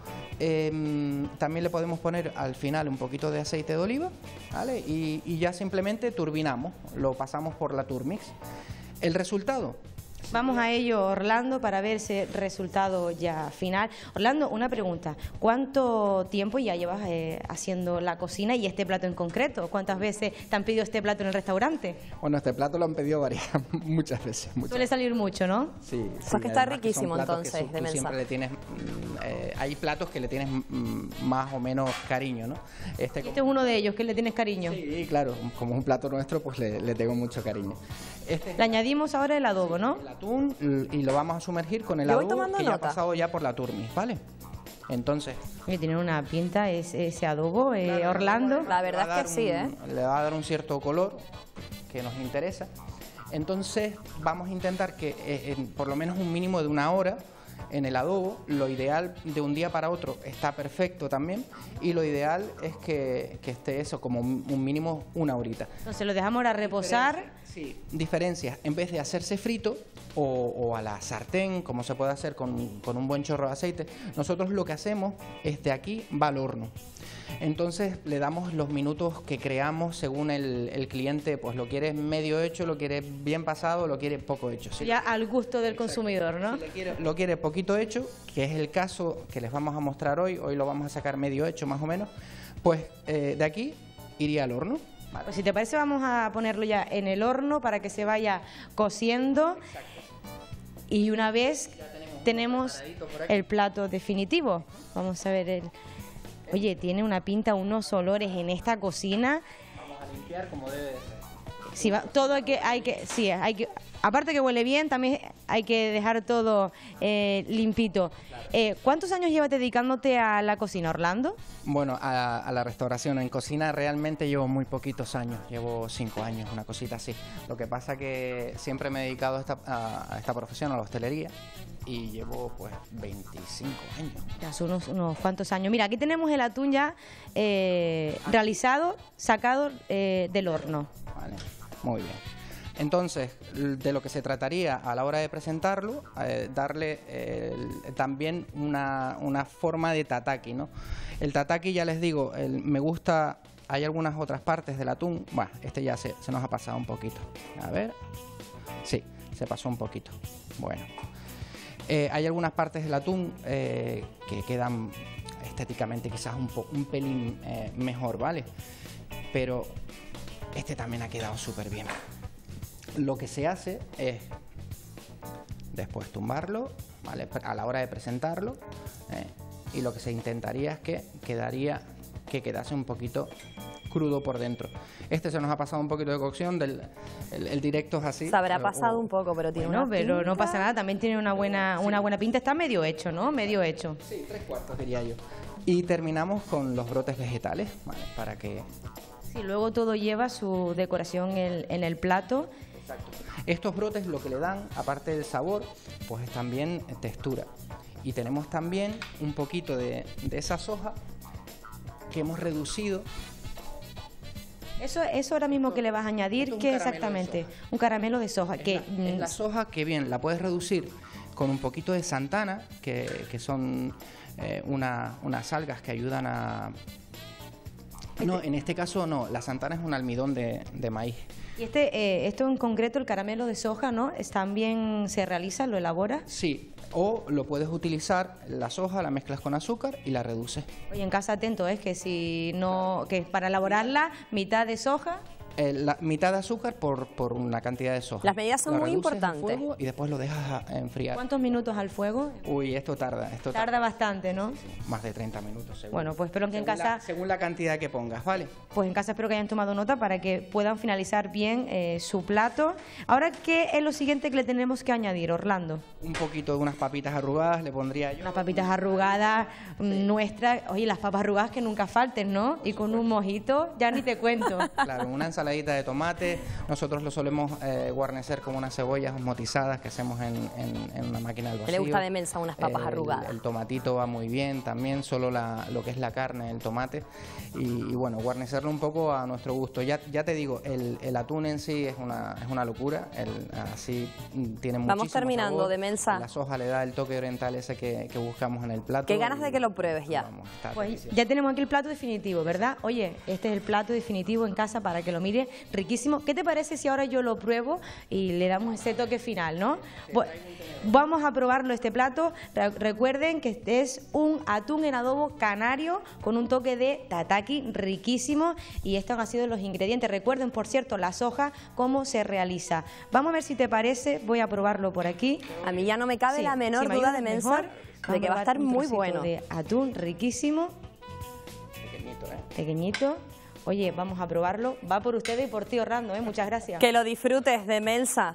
Eh, también le podemos poner al final un poquito de aceite de oliva, ¿vale? Y, y ya simplemente turbinamos, lo pasamos por la Turmix. El resultado... Vamos a ello, Orlando, para ver ese resultado ya final. Orlando, una pregunta. ¿Cuánto tiempo ya llevas eh, haciendo la cocina y este plato en concreto? ¿Cuántas veces te han pedido este plato en el restaurante? Bueno, este plato lo han pedido varias, muchas veces. Muchas. Suele salir mucho, ¿no? Sí. Pues sí, que está además riquísimo, que son platos entonces, que su- de tú Melsa. siempre le tienes, mm, eh, hay platos que le tienes mm, más o menos cariño, ¿no? Este, Este es uno de ellos, que le tienes cariño. Sí, claro, como es un plato nuestro, pues le, le tengo mucho cariño. Este Le añadimos ahora el adobo, ¿no? el atún l- y lo vamos a sumergir con el Yo voy adobo tomando que ya ha nota. pasado ya por la Turmix, ¿vale? Entonces... Oye, tiene una pinta ese, ese adobo, eh, Orlando. La le va a verdad dar es que sí, ¿eh? un- Le va a dar un cierto color que nos interesa. Entonces vamos a intentar que eh, en por lo menos un mínimo de una hora en el adobo. Lo ideal de un día para otro está perfecto también, y lo ideal es que, que esté eso como un un mínimo una horita. Entonces lo dejamos ahora reposar. Sí. Diferencias, en vez de hacerse frito o, o a la sartén, como se puede hacer con, con un buen chorro de aceite, nosotros lo que hacemos es de aquí va al horno. Entonces le damos los minutos que creamos según el, el cliente, pues lo quiere medio hecho, lo quiere bien pasado, lo quiere poco hecho. Si Ya al gusto del consumidor, ¿no? le quiere- lo quiere poquito hecho, que es el caso que les vamos a mostrar hoy, hoy lo vamos a sacar medio hecho más o menos, pues eh, de aquí iría al horno. Pues si te parece vamos a ponerlo ya en el horno para que se vaya cociendo. Y una vez tenemos el plato definitivo. Vamos a ver el... Oye, tiene una pinta, unos olores en esta cocina. Vamos a limpiar como debe de ser. Sí, va, todo hay que, hay que, sí, hay que, aparte que huele bien, también hay que dejar todo eh, limpito. Eh, ¿Cuántos años llevas dedicándote a la cocina, Orlando? Bueno, a, a la restauración. En cocina realmente llevo muy poquitos años, llevo cinco años, una cosita así. Lo que pasa que siempre me he dedicado a esta, a, a esta profesión, a la hostelería, y llevo pues veinticinco años. Ya son unos, unos cuantos años. Mira, aquí tenemos el atún ya eh, realizado, sacado eh, del horno. Vale, muy bien. Entonces, de lo que se trataría a la hora de presentarlo, eh, darle eh, el- también una, una forma de tataki, ¿no? El tataki, ya les digo, el- me gusta, hay algunas otras partes del atún, bueno, este ya se, se nos ha pasado un poquito. A ver, sí, se pasó un poquito. Bueno, Eh, hay algunas partes del atún eh, que quedan estéticamente quizás un, po- un pelín eh, mejor, ¿vale? Pero este también ha quedado súper bien. Lo que se hace es después tumbarlo, ¿vale? A la hora de presentarlo, ¿eh? Y lo que se intentaría es que quedaría, que quedase un poquito crudo por dentro. Este se nos ha pasado un poquito de cocción, del, el, el directo es así. Se habrá pero- pasado un poco, pero tiene Bueno, una pero no pinta. pasa nada, también tiene una buena, una buena pinta. Está medio hecho, ¿no? Medio hecho. Sí, tres cuartos diría yo. Y terminamos con los brotes vegetales, ¿vale? Para que... Sí, luego todo lleva su decoración en, en el plato. Exacto. Estos brotes lo que le dan, aparte del sabor, pues es también textura. Y tenemos también un poquito de, de esa soja que hemos reducido. Eso, eso ahora mismo que le vas a añadir, ¿qué exactamente? Un caramelo de soja. Es que, la, es la soja que bien, la puedes reducir con un poquito de santana, que, que son eh, una, unas algas que ayudan a... No, en este caso no, la santana es un almidón de, de maíz. Y este, eh, esto en concreto, el caramelo de soja, ¿no? ¿Es ¿También se realiza, lo elabora? Sí, o lo puedes utilizar, la soja la mezclas con azúcar y la reduces. Oye, en casa atento, es que si no, que para elaborarla, mitad de soja... Eh, la mitad de azúcar por, por una cantidad de soja. Las medidas son Lo muy reduces al importantes. fuego y después lo dejas a enfriar. ¿Cuántos minutos al fuego? Uy, esto tarda. Esto Tarda tarda bastante, ¿no? más de treinta minutos, seguro. Bueno, pues espero que en Según casa... la- según la cantidad que pongas, ¿vale? Pues en casa espero que hayan tomado nota para que puedan finalizar bien eh, su plato. Ahora, ¿qué es lo siguiente que le tenemos que añadir, Orlando? Un poquito de unas papitas arrugadas le pondría yo. Unas papitas arrugadas mm, nuestras. Oye, las papas arrugadas que nunca falten, ¿no? Y con un mojito, ya ni te cuento. Claro, una ensaladita de tomate. Nosotros lo solemos eh, guarnecer con unas cebollas osmotizadas que hacemos en, en- en una máquina del ¿Qué vacío. le gusta de Mensa unas papas El- arrugadas? El tomatito va muy bien también, solo la- lo que es la carne, el tomate. Y, y bueno, guarnecerlo un poco a nuestro gusto. Ya, ya te digo, el, el atún en sí es una, es una locura. El, así mm, tiene muchísimo Vamos terminando, sabor. de Mensa. La soja le da el toque oriental ese que, que buscamos en el plato. Qué ganas y- de que lo pruebes ya. está Pues delicioso. ya tenemos aquí el plato definitivo, ¿verdad? Oye, este es el plato definitivo en casa para que lo mire, riquísimo. ¿Qué te parece si ahora yo lo pruebo y le damos ese toque final, no? Bu- Vamos a probarlo este plato. Re- recuerden que este es un atún en adobo canario con un toque de tataki riquísimo y estos han sido los ingredientes. Recuerden, por cierto, la soja, cómo se realiza. Vamos a ver si te parece, voy a probarlo por aquí. A mí ya no me cabe Sí, la menor si me duda ayudas de Mensa mejor, de vamos que va a dar estar un muy trocito bueno. de atún riquísimo, Pequeñito, ¿eh? pequeñito. Oye, vamos a probarlo. Va por ustedes y por ti, Orlando, ¿eh? Muchas gracias. Que lo disfrutes de Mensa.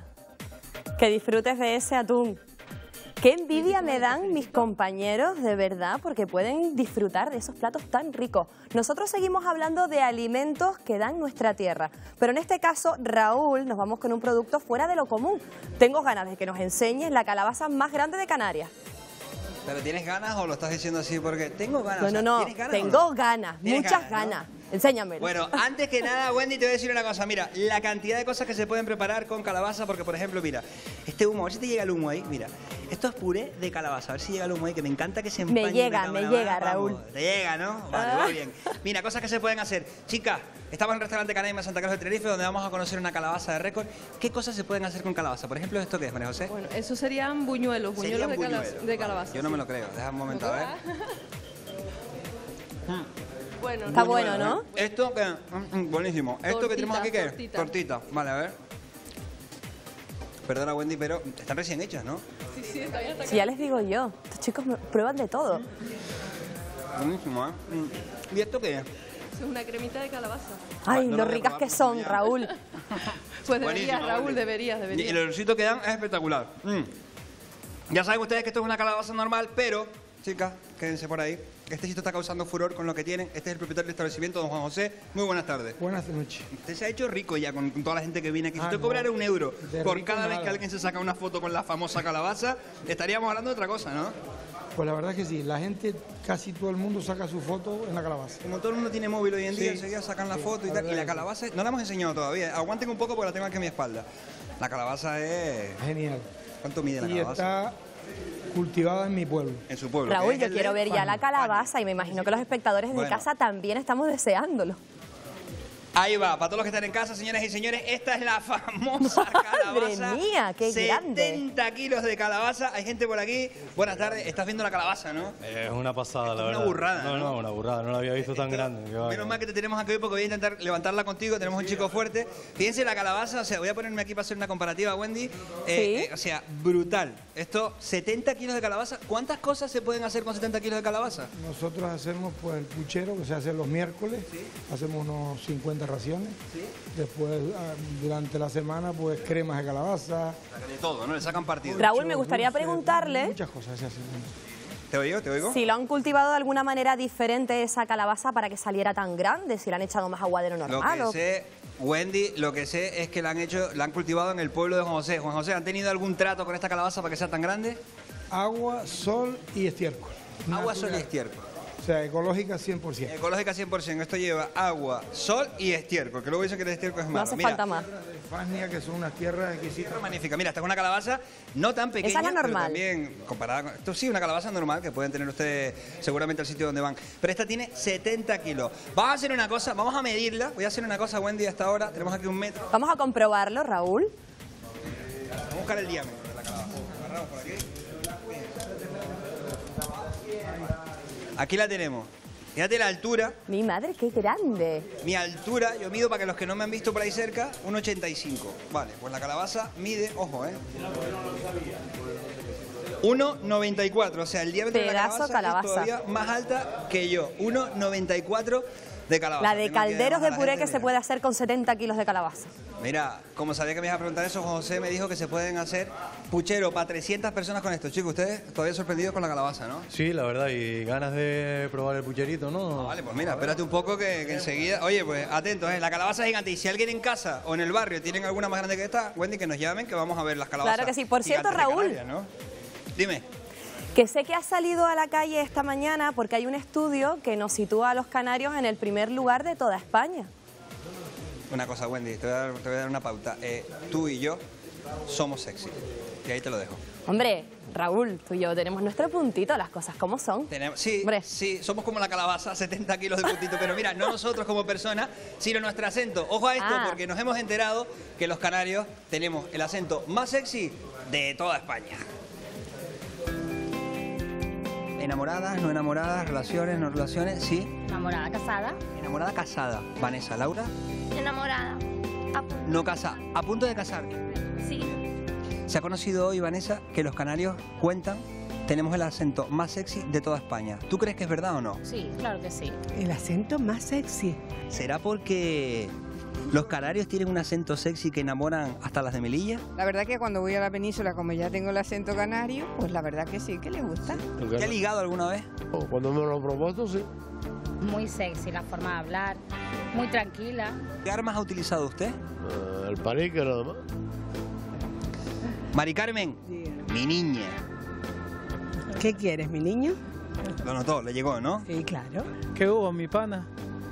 Que disfrutes de ese atún. Qué envidia me dan mis compañeros, de verdad, porque pueden disfrutar de esos platos tan ricos. Nosotros seguimos hablando de alimentos que dan nuestra tierra, pero en este caso, Raúl, nos vamos con un producto fuera de lo común. Tengo ganas de que nos enseñes la calabaza más grande de Canarias. ¿Pero tienes ganas o lo estás diciendo así? Porque tengo ganas. No, o sea, no, no, ¿tienes ganas o tengo no? ganas, ¿Tienes muchas ganas, no? ganas. Enséñamelo. Bueno, antes que nada, Wendy, te voy a decir una cosa. Mira, la cantidad de cosas que se pueden preparar con calabaza, porque, por ejemplo, mira, este humo, a ver si te llega el humo ahí, mira. Esto es puré de calabaza, a ver si llega el humo ahí, que me encanta que se empañe. Me llega, la me cámara. llega, Vamos, Raúl. Te llega, ¿no? Vale, Ah. muy bien. Mira, cosas que se pueden hacer. Chicas, estamos en el restaurante Canaima Santa Cruz de Tenerife, donde vamos a conocer una calabaza de récord. ¿Qué cosas se pueden hacer con calabaza? Por ejemplo, ¿esto qué es, María José? Bueno, eso serían buñuelos, buñuelos, Serían de, cala- buñuelos. de calabaza. Yo no me lo creo. Deja un momento, a ver. Bueno, Está no- bueno, ¿no? Esto que mm, mm, buenísimo. Esto que tenemos aquí Tortita, qué es? tortita. Tortita. Vale, a ver. Perdona, Wendy, pero están recién hechas, ¿no? Sí, sí, está bien, está Si ya les digo yo, estos chicos me- prueban de todo. Buenísimo, ¿eh? Mm. ¿Y esto qué es? Es una cremita de calabaza. Ay, no lo lo voy a ricas probar que son, porque ya- Raúl. Pues deberías, Buenísimo, Raúl, Wendy. deberías, Y deberías. el olorcito que dan es espectacular. Mm. Ya saben ustedes que esto es una calabaza normal, pero, chicas, quédense por ahí. Este sitio está causando furor con lo que tienen. Este es el propietario del establecimiento, don Juan José. Muy buenas tardes. Buenas noches. Usted se ha hecho rico ya con, con toda la gente que viene aquí. Si Ah, usted no. cobrara un euro De por rico cada vez nada. que alguien se saca una foto con la famosa calabaza, estaríamos hablando de otra cosa, ¿no? Pues la verdad es que sí, la gente, casi todo el mundo saca su foto en la calabaza. Como todo el mundo tiene móvil hoy en día, Sí. enseguida sacan la Sí, foto y la tal. Y verdad la que calabaza, no la hemos enseñado todavía. Aguanten un poco porque la tengo aquí a mi espalda. La calabaza es... Genial. ¿Cuánto mide la Y calabaza? está cultivada en mi pueblo. En su pueblo. Raúl, que yo es quiero el de ver ya la calabaza y me imagino que los espectadores de Bueno. casa también estamos deseándolo. Ahí va, para todos los que están en casa, señoras y señores, esta es la famosa calabaza. Madre mía, qué grande. setenta kilos de calabaza. Hay gente por aquí. Buenas tardes, estás viendo la calabaza, ¿no? Es una pasada, la una verdad. burrada, No, ¿no? no, una burrada. No la había visto tan grande. Qué va, Menos qué mal que te tenemos aquí hoy porque voy a intentar levantarla contigo. Tenemos un chico fuerte. Fíjense la calabaza, o sea, voy a ponerme aquí para hacer una comparativa, Wendy. Eh, eh, o sea, brutal. Esto, setenta kilos de calabaza. ¿Cuántas cosas se pueden hacer con setenta kilos de calabaza? Nosotros hacemos pues el puchero que se hace los miércoles, hacemos unos cincuenta raciones. Después, ah, durante la semana, pues cremas de calabaza. De todo, ¿no? Le sacan partido. Raúl, me gustaría dulce, preguntarle Muchas cosas se hacen. ¿Te oigo? ¿Te oigo? si lo han cultivado de alguna manera diferente esa calabaza para que saliera tan grande, si le han echado más agua de lo Lo normal. que o- sé Wendy, lo que sé es que la han hecho, la han cultivado en el pueblo de Juan José. Juan José, ¿han tenido algún trato con esta calabaza para que sea tan grande? Agua, sol y estiércol. Agua, Natural. sol y estiércol. O sea, ecológica cien por ciento. Ecológica cien por ciento. Esto lleva agua, sol y estiércol, que luego dicen que el estiércol es malo. No hace Mira, falta más. Fania, que son unas tierras exquisitas. Magnífica. Mira, esta es una calabaza no tan pequeña, Esa es la pero normal. también comparada con... Esto sí, una calabaza normal que pueden tener ustedes seguramente al sitio donde van. Pero esta tiene setenta kilos. Vamos a hacer una cosa, vamos a medirla. Voy a hacer una cosa, Wendy, hasta ahora. Tenemos aquí un metro. Vamos a comprobarlo, Raúl. Vamos a buscar el diámetro de la calabaza. Agarramos por aquí. Aquí la tenemos. Fíjate la altura. Mi madre, qué grande. Mi altura, yo mido, para que los que no me han visto por ahí cerca, uno ochenta y cinco. Vale, pues la calabaza mide, ojo, ¿eh? uno noventa y cuatro, o sea, el diámetro Pedazo de la calabaza, calabaza. es todavía más alta que yo. uno noventa y cuatro de calabaza. La de Tengo aquí calderos además de a la puré gente, que se puede hacer con setenta kilos de calabaza. Mira, como sabía que me ibas a preguntar eso, Juan José me dijo que se pueden hacer puchero para trescientas personas con esto. Chicos, ustedes todavía sorprendidos con la calabaza, ¿no? Sí, la verdad, y ganas de probar el pucherito, ¿no? Vale, pues mira, espérate un poco que, que enseguida... Oye, pues atentos, ¿eh? La calabaza es gigante. Y si alguien en casa o en el barrio tienen alguna más grande que esta, Wendy, que nos llamen, que vamos a ver las calabazas. Claro que sí. Por cierto, gigantes de Raúl. Canarias, ¿no? Dime. Que sé que has salido a la calle esta mañana porque hay un estudio que nos sitúa a los canarios en el primer lugar de toda España. Una cosa, Wendy, te voy a dar, te voy a dar una pauta. Eh, tú y yo somos sexy. Y ahí te lo dejo. Hombre, Raúl, tú y yo tenemos nuestro puntito, las cosas como son. Tenemos, sí, sí, somos como la calabaza, setenta kilos de puntito, pero mira, no nosotros como personas, sino nuestro acento. Ojo a esto, Ah. porque nos hemos enterado que los canarios tenemos el acento más sexy de toda España. ¿Enamoradas, no enamoradas, relaciones, no relaciones? Sí. Enamorada, casada. Enamorada, casada. Vanessa, Laura. Enamorada. No casada. A punto de casar. Sí. Se ha conocido hoy, Vanessa, que los canarios cuentan, tenemos el acento más sexy de toda España. ¿Tú crees que es verdad o no? Sí, claro que sí. El acento más sexy. ¿Será porque los canarios tienen un acento sexy que enamoran hasta las de Melilla? La verdad que cuando voy a la península, como ya tengo el acento canario, pues la verdad que sí, que le gusta. ¿Te ha ligado alguna vez? Cuando me lo propuesto, sí. Muy sexy la forma de hablar, muy tranquila. ¿Qué armas ha utilizado usted? Uh, el panique nada más. Mari Carmen, mi niña. ¿Qué quieres, mi niño? Lo notó, le llegó, ¿no? Sí, claro. ¿Qué hubo, mi pana?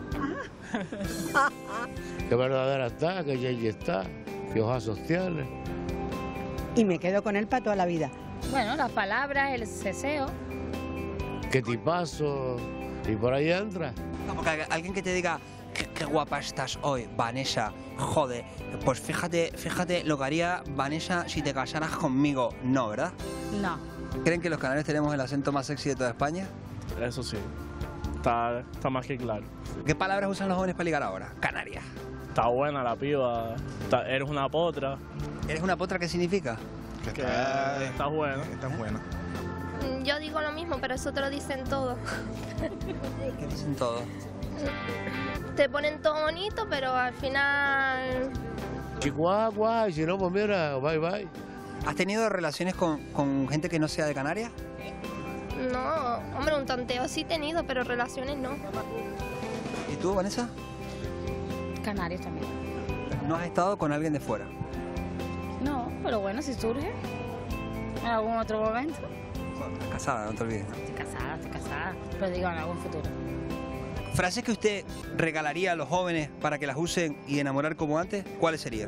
Qué verdadera está, que ya está, qué ojazos tiene. Y me quedo con él para toda la vida. Bueno, las palabras, el ceseo. Qué tipazo. Y por ahí entra. No, porque alguien que te diga, qué, qué guapa estás hoy, Vanessa, joder, pues fíjate, fíjate lo que haría Vanessa si te casaras conmigo. No, ¿verdad? No. ¿Creen que los canarios tenemos el acento más sexy de toda España? Eso sí. Está, está más que claro. ¿Qué palabras usan los jóvenes para ligar ahora? Canarias. Está buena la piba. Está- eres una potra. ¿Eres una potra? ¿Qué significa? Que está buena. Está buena. Yo digo lo mismo, pero eso te lo dicen todo. ¿Qué dicen todos? Te ponen todo bonito, pero al final... Chihuahua, guay, y si no, pues mira, bye bye. ¿Has tenido relaciones con, con gente que no sea de Canarias? No, hombre, un tanteo sí he tenido, pero relaciones no. ¿Y tú, Vanessa? Canarios también. ¿No has estado con alguien de fuera? No, pero bueno, si surge en algún otro momento. Estás casada, no te olvides. Estoy casada, estoy casada, pero digo en algún futuro. ¿Frases que usted regalaría a los jóvenes para que las usen y enamorar como antes? ¿Cuáles serían?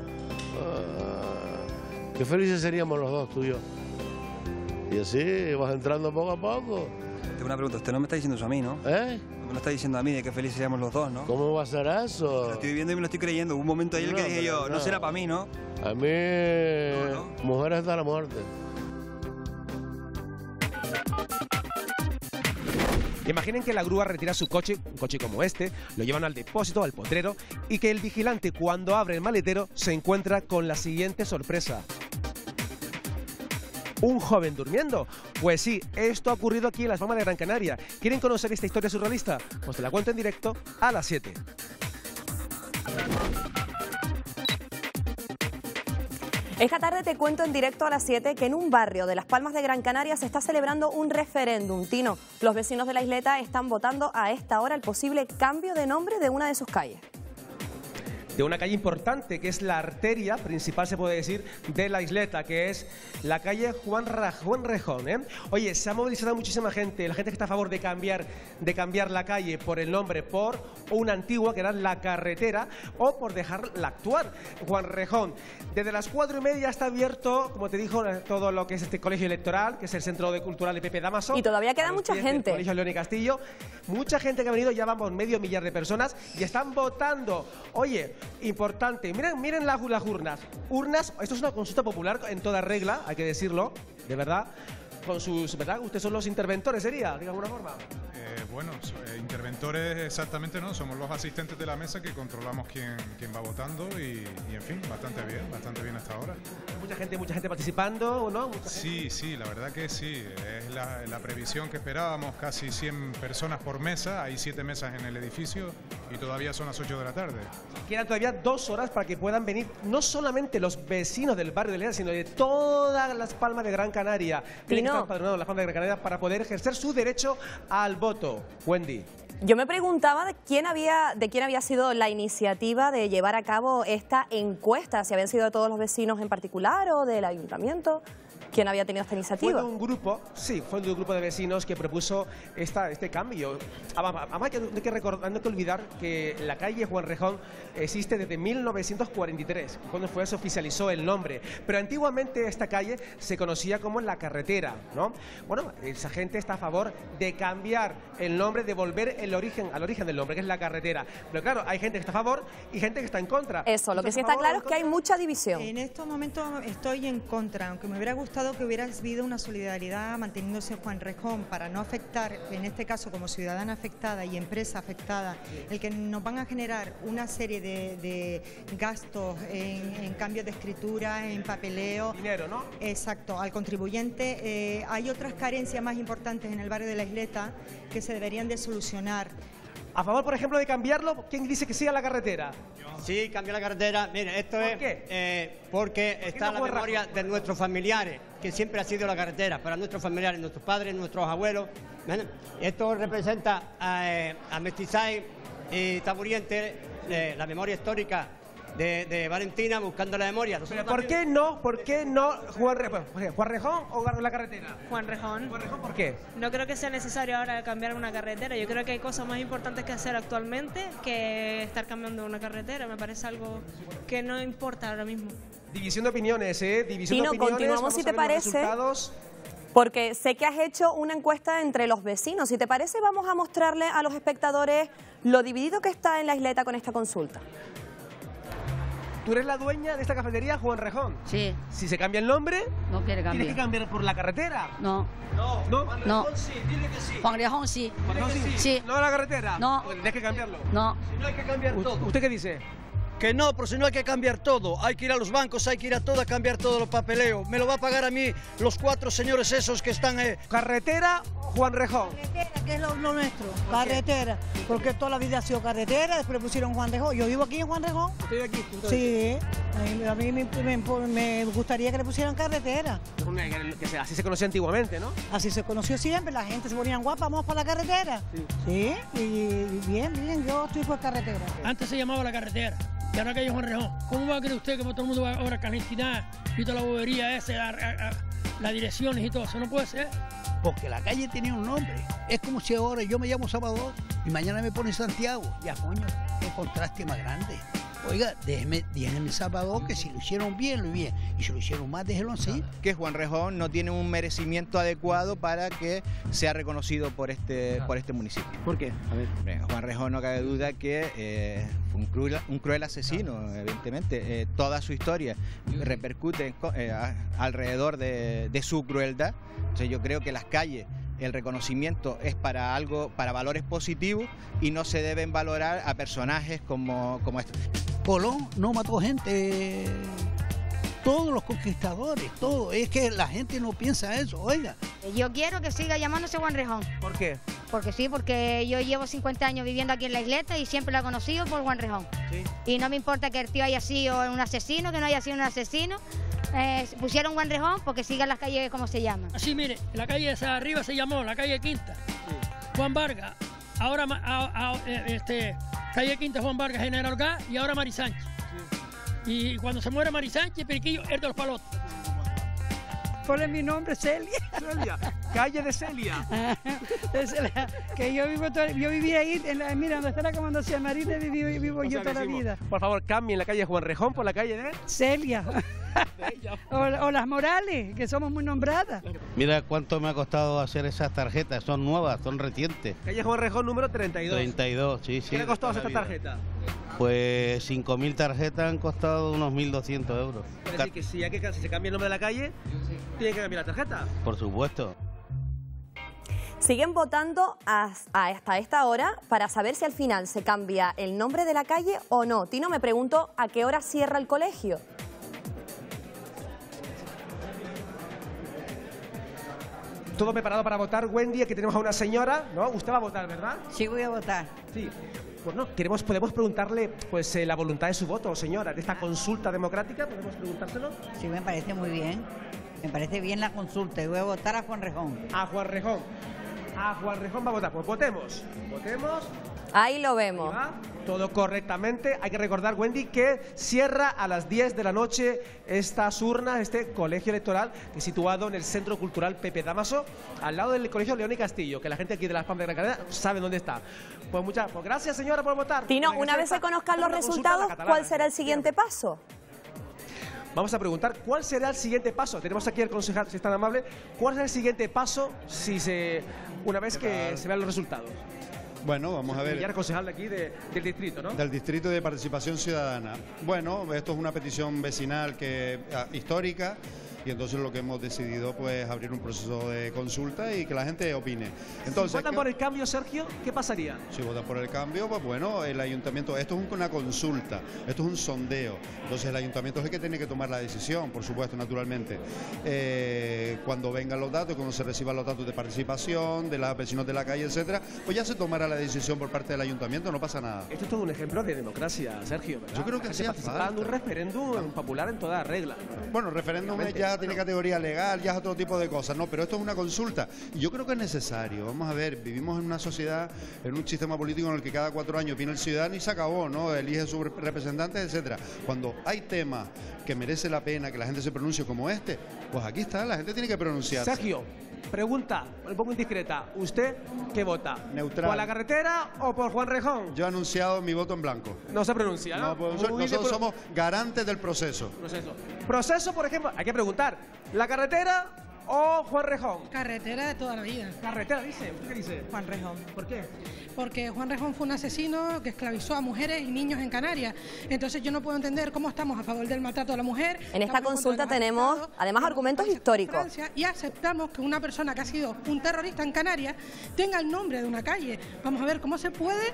Ah, qué felices seríamos los dos, tú y yo. Y así vas entrando poco a poco. Tengo una pregunta, usted no me está diciendo eso a mí, ¿no? ¿Eh? No me lo está diciendo a mí de qué felices seríamos los dos, ¿no? ¿Cómo va a ser eso? Lo estoy viviendo y me lo estoy creyendo. Hubo un momento ahí en el que No, dije pero yo, no no. será para mí, ¿no? A mí, mujeres hasta la muerte. Imaginen que la grúa retira su coche, un coche como este, lo llevan al depósito, al potrero, y que el vigilante, cuando abre el maletero, se encuentra con la siguiente sorpresa. ¿Un joven durmiendo? Pues sí, esto ha ocurrido aquí en Las Palmas de Gran Canaria. ¿Quieren conocer esta historia surrealista? Pues te la cuento en directo a las siete. Esta tarde te cuento en directo a las siete que en un barrio de Las Palmas de Gran Canaria se está celebrando un referéndum. Tino, los vecinos de la isleta están votando a esta hora el posible cambio de nombre de una de sus calles. de una calle importante, que es la arteria principal, se puede decir, de la isleta, que es la calle Juan, Ra Juan Rejón. ¿eh? Oye, se ha movilizado muchísima gente, la gente que está a favor de cambiar, de cambiar la calle por el nombre, por una antigua, que era la carretera, o por dejarla actuar, Juan Rejón. Desde las cuatro y media está abierto, como te dijo, todo lo que es este colegio electoral, que es el Centro de Cultural de Pepe Damaso. Y todavía queda mucha gente. El colegio León y Castillo. Mucha gente que ha venido, ya vamos medio millar de personas y están votando. Oye, importante, miren, miren las, las urnas. Urnas, esto es una consulta popular en toda regla, hay que decirlo, de verdad. Con sus, ¿verdad? Ustedes son los interventores, ¿sería? De alguna forma. Eh, bueno, eh, interventores exactamente no, somos los asistentes de la mesa que controlamos quién, quién va votando y, y en fin, bastante bien, bastante bien hasta ahora. Mucha gente, mucha gente participando, ¿no? Mucha sí, gente. sí, la verdad que sí, es la, la previsión que esperábamos, casi cien personas por mesa, hay siete mesas en el edificio y todavía son las ocho de la tarde. Quedan todavía dos horas para que puedan venir no solamente los vecinos del barrio de Lea, sino de todas las Palmas de Gran Canaria. Tienen que estar empadronados en las Palmas de Gran Canaria para poder ejercer su derecho al voto. Wendy. Yo me preguntaba de quién había, de quién había sido la iniciativa de llevar a cabo esta encuesta, si habían sido de todos los vecinos en particular o del ayuntamiento. ¿Quién había tenido esta iniciativa? Fue de un grupo, sí, fue de un grupo de vecinos que propuso esta, este cambio. Además, hay que, hay que recordar, no hay que olvidar que la calle Juan Rejón existe desde mil novecientos cuarenta y tres, cuando fue, se oficializó el nombre. Pero antiguamente esta calle se conocía como la carretera, ¿no? Bueno, esa gente está a favor de cambiar el nombre, de volver el origen, al origen del nombre, que es la carretera. Pero claro, hay gente que está a favor y gente que está en contra. Eso, lo que sí está claro es que hay mucha división. En estos momentos estoy en contra, aunque me hubiera gustado que hubiera habido una solidaridad manteniéndose Juan Rejón para no afectar, en este caso como ciudadana afectada y empresa afectada, el que nos van a generar una serie de, de gastos en, en cambios de escritura, en papeleo. Dinero, ¿no? Exacto, al contribuyente. Eh, hay otras carencias más importantes en el barrio de la Isleta que se deberían de solucionar. A favor, por ejemplo, de cambiarlo, ¿quién dice que sí a la carretera? Sí, cambiar la carretera. Mire, esto es eh, porque está en la memoria de nuestros familiares, que siempre ha sido la carretera, para nuestros familiares, nuestros padres, nuestros abuelos. ¿Ven? Esto representa eh, a Mestizaje y Taburiente, eh, la memoria histórica de, de Valentina, buscando la memoria. Pero ¿por qué no? ¿Por qué no Juan Rejón? ¿Juan Rejón o la carretera? Juan Rejón. ¿Juan Rejón por qué? No creo que sea necesario ahora cambiar una carretera. Yo creo que hay cosas más importantes que hacer actualmente que estar cambiando una carretera. Me parece algo que no importa ahora mismo. División de opiniones, ¿eh? División Tino, de opiniones. continuamos si te parece. Resultados. Porque sé que has hecho una encuesta entre los vecinos. Si te parece, vamos a mostrarle a los espectadores lo dividido que está en la isleta con esta consulta. ¿Tú eres la dueña de esta cafetería, Juan Rejón? Sí. Si se cambia el nombre, no quiere cambiar. ¿Tienes que cambiar por la carretera? No. No, no. Juan no. Rejón sí, dile que sí. Juan Rejón sí. Juan Rejón sí. Sí. ¿No la carretera? No. Pues tienes que cambiarlo. No. Si no hay que cambiar todo. ¿Usted qué dice? Que no, pero si no hay que cambiar todo, hay que ir a los bancos, hay que ir a todo a cambiar todo los papeleos. Me lo va a pagar a mí los cuatro señores esos que están... Eh... Carretera, Juan Rejón. Carretera, que es lo, lo nuestro, carretera, porque toda la vida ha sido carretera, después pusieron Juan Rejón. Yo vivo aquí en Juan Rejón. ¿Estoy aquí? Entonces. Sí, a mí me, me, me gustaría que le pusieran carretera. Que así se conocía antiguamente, ¿no? Así se conoció siempre, la gente se ponían guapa, vamos para la carretera. Sí, sí y, y bien, bien, yo estoy por carretera. Antes se llamaba la carretera. Y ahora calle Juan Rejón. ¿Cómo va a creer usted que todo el mundo va ahora a clandestinidad y toda la bobería esa, a, a, a, las direcciones y todo? Eso no puede ser. Porque la calle tenía un nombre. Es como si ahora yo me llamo Salvador y mañana me pone Santiago. Ya, coño, qué contraste más grande. Oiga, déjeme, déjeme Salvador que si lo hicieron bien, lo bien. Y si lo hicieron mal, déjelo así. Que Juan Rejón no tiene un merecimiento adecuado para que sea reconocido por este, por este municipio. ¿Por qué? A ver. Juan Rejón, no cabe duda que eh, fue un cruel, un cruel asesino, evidentemente. Eh, toda su historia repercute eh, a, alrededor de, de su crueldad. Entonces yo creo que las calles, el reconocimiento es para algo, para valores positivos y no se deben valorar a personajes como, como estos. Colón no mató gente, todos los conquistadores, todo. Es que la gente no piensa eso, oiga. Yo quiero que siga llamándose Juan Rejón. ¿Por qué? Porque sí, porque yo llevo cincuenta años viviendo aquí en la isleta y siempre lo he conocido por Juan Rejón. Sí. Y no me importa que el tío haya sido un asesino, que no haya sido un asesino. Eh, pusieron Juan Rejón porque sigan las calles como se llaman. Así, mire, la calle esa arriba se llamó la calle Quinta. Sí. Juan Vargas ahora a, a, este, calle Quinta Juan Vargas, General Gas, y ahora Mari Sánchez. Sí. Y cuando se muere Mari Sánchez, Periquillo es de los Palotes. Ponle mi nombre, Celia. Celia, calle de Celia. Que yo vivo todo, yo viví ahí, en la, mira, donde está la comandancia marina, vivo, vivo o yo sea, toda la decimos, vida. Por favor, cambien la calle Juan Rejón por la calle de Celia. o, o las Morales, que somos muy nombradas. Mira cuánto me ha costado hacer esas tarjetas, son nuevas, son recientes. Calle Juan Rejón número treinta y dos. treinta y dos, sí, sí. ¿Qué le costó hacer esta tarjeta? Pues cinco mil tarjetas han costado unos mil doscientos euros. Es decir, que si, hay que, si se cambia el nombre de la calle, tiene que cambiar la tarjeta. Por supuesto. Siguen votando hasta esta hora para saber si al final se cambia el nombre de la calle o no. Tino, me pregunto a qué hora cierra el colegio. Todo preparado para votar, Wendy, aquí tenemos a una señora, ¿no? Usted va a votar, ¿verdad? Sí, voy a votar. Sí. Pues no, queremos, podemos preguntarle pues eh, la voluntad de su voto, señora, de esta consulta democrática, ¿podemos preguntárselo? Sí, me parece muy bien. Me parece bien la consulta y voy a votar a Juan Rejón. A Juan Rejón. A Juan Rejón va a votar. Pues votemos. Votemos. Ahí lo vemos. Todo correctamente. Hay que recordar, Wendy, que cierra a las diez de la noche estas urnas, este colegio electoral, que es situado en el Centro Cultural Pepe Dámaso, al lado del Colegio León y Castillo, que la gente aquí de Las Palmas de Gran Canaria sabe dónde está. Pues muchas pues gracias, señora, por votar. Tino, una vez se conozcan los resultados, ¿cuál será el siguiente paso? Vamos a preguntar cuál será el siguiente paso. Tenemos aquí al concejal, si es tan amable. ¿Cuál será el siguiente paso si se una vez que se vean los resultados? Bueno, vamos a ver. Ya el concejal de aquí de, del distrito, ¿no? Del distrito de participación ciudadana. Bueno, esto es una petición vecinal que histórica. Y entonces lo que hemos decidido pues abrir un proceso de consulta y que la gente opine. Entonces, si votan ¿qué? por el cambio, Sergio, ¿qué pasaría? Si votan por el cambio, pues bueno, el ayuntamiento, esto es una consulta, esto es un sondeo. Entonces el ayuntamiento es el que tiene que tomar la decisión, por supuesto, naturalmente. Eh, cuando vengan los datos, cuando se reciban los datos de participación, de los vecinos de la calle, etcétera, pues ya se tomará la decisión por parte del ayuntamiento, no pasa nada. Esto es todo un ejemplo de democracia, Sergio, ¿verdad? Yo creo que hacía falta. un referéndum popular en toda regla. Bueno, referéndum ya tiene categoría legal, ya es otro tipo de cosas, no, pero esto es una consulta y yo creo que es necesario. Vamos a ver, vivimos en una sociedad, en un sistema político en el que cada cuatro años viene el ciudadano y se acabó, ¿no? Elige sus representantes, etcétera. Cuando hay temas que merece la pena que la gente se pronuncie como este, pues aquí está, la gente tiene que pronunciarse. Sergio, pregunta, un poco indiscreta, ¿usted qué vota? Neutral. ¿Por la carretera o por Juan Rejón? Yo he anunciado mi voto en blanco. No se pronuncia, ¿no? No, pues nosotros, nosotros somos garantes del proceso. Proceso. Proceso, por ejemplo, hay que preguntar, ¿la carretera o Juan Rejón? Carretera de toda la vida. Carretera, dice. ¿Usted qué dice? Juan Rejón. ¿Por qué? Porque Juan Rejón fue un asesino que esclavizó a mujeres y niños en Canarias. Entonces yo no puedo entender cómo estamos a favor del maltrato a la mujer. En esta consulta tenemos además argumentos históricos. Francia, y aceptamos que una persona que ha sido un terrorista en Canarias tenga el nombre de una calle. Vamos a ver cómo se puede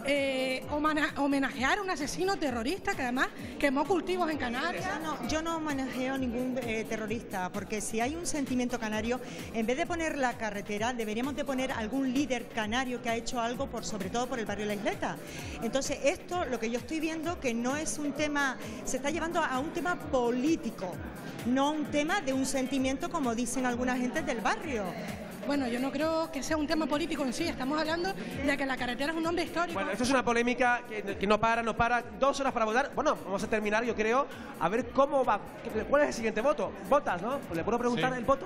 eh, homenajear a un asesino terrorista que además quemó cultivos en Canarias. No, yo no homenajeo a ningún eh, terrorista, porque si hay un sentimiento canario, en vez de poner la carretera, deberíamos de poner algún líder canario que ha hecho algo por, sobre todo por el barrio La Isleta. Entonces esto, lo que yo estoy viendo, que no es un tema, se está llevando a un tema político, no un tema de un sentimiento como dicen algunas gentes del barrio. Bueno, yo no creo que sea un tema político en sí, estamos hablando de que la carretera es un nombre histórico. Bueno, esto es una polémica que, que no para, no para, dos horas para votar. Bueno, vamos a terminar, yo creo, a ver cómo va, cuál es el siguiente voto. ¿Votas, no? ¿Le puedo preguntar Sí. el voto?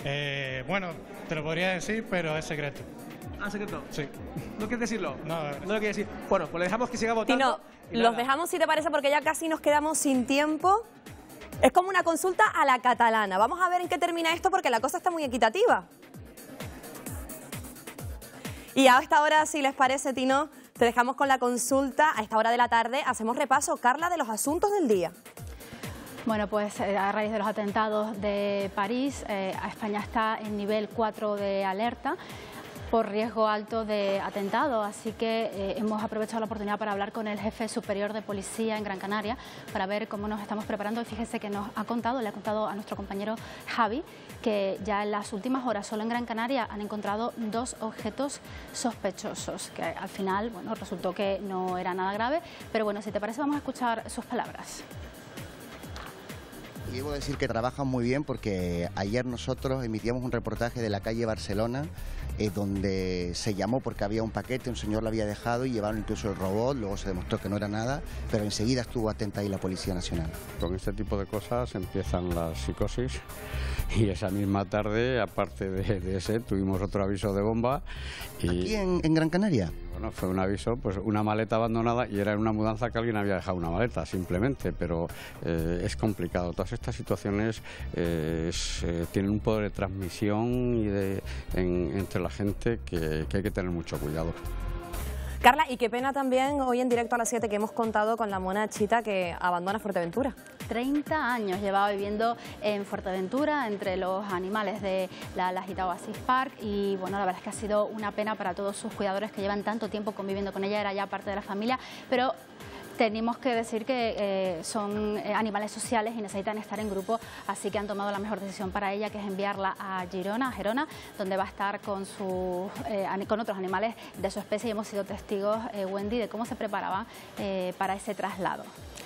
Eh, bueno, te lo podría decir, pero es secreto. Ah, secreto. Sí. ¿No quieres decirlo? No, no lo quiero decir. Bueno, pues le dejamos que siga votando. Tino, los dejamos si te parece porque ya casi nos quedamos sin tiempo. Es como una consulta a la catalana. Vamos a ver en qué termina esto porque la cosa está muy equitativa. Y a esta hora, si les parece, Tino, te dejamos con la consulta. A esta hora de la tarde hacemos repaso, Carla, de los asuntos del día. Bueno, pues eh, a raíz de los atentados de París, eh, España está en nivel cuatro de alerta por riesgo alto de atentado, así que eh, hemos aprovechado la oportunidad para hablar con el jefe superior de policía en Gran Canaria para ver cómo nos estamos preparando. Y fíjese que nos ha contado, le ha contado a nuestro compañero Javi, que ya en las últimas horas solo en Gran Canaria han encontrado dos objetos sospechosos, que al final, bueno, resultó que no era nada grave, pero bueno, si te parece vamos a escuchar sus palabras. Y debo decir que trabajan muy bien porque ayer nosotros emitíamos un reportaje de la calle Barcelona eh, donde se llamó porque había un paquete, un señor lo había dejado y llevaron incluso el robot, luego se demostró que no era nada, pero enseguida estuvo atenta ahí la Policía Nacional. Con este tipo de cosas empiezan las psicosis y esa misma tarde, aparte de, de ese, tuvimos otro aviso de bomba. Y, ¿aquí en, en Gran Canaria? Bueno, fue un aviso, pues una maleta abandonada y era en una mudanza que alguien había dejado una maleta, simplemente, pero eh, es complicado. Todas estas situaciones eh, es, eh, tienen un poder de transmisión y de, en, entre la gente que, que hay que tener mucho cuidado. Carla, y qué pena también hoy en Directo a las siete que hemos contado con la mona Chita que abandona Fuerteventura. treinta años llevaba viviendo en Fuerteventura entre los animales de la Lajita Oasis Park y bueno, la verdad es que ha sido una pena para todos sus cuidadores que llevan tanto tiempo conviviendo con ella, era ya parte de la familia, pero tenemos que decir que eh, son eh, animales sociales y necesitan estar en grupo, así que han tomado la mejor decisión para ella, que es enviarla a Girona, a Gerona, donde va a estar con, sus, eh, con otros animales de su especie y hemos sido testigos, eh, Wendy, de cómo se preparaban eh, para ese traslado.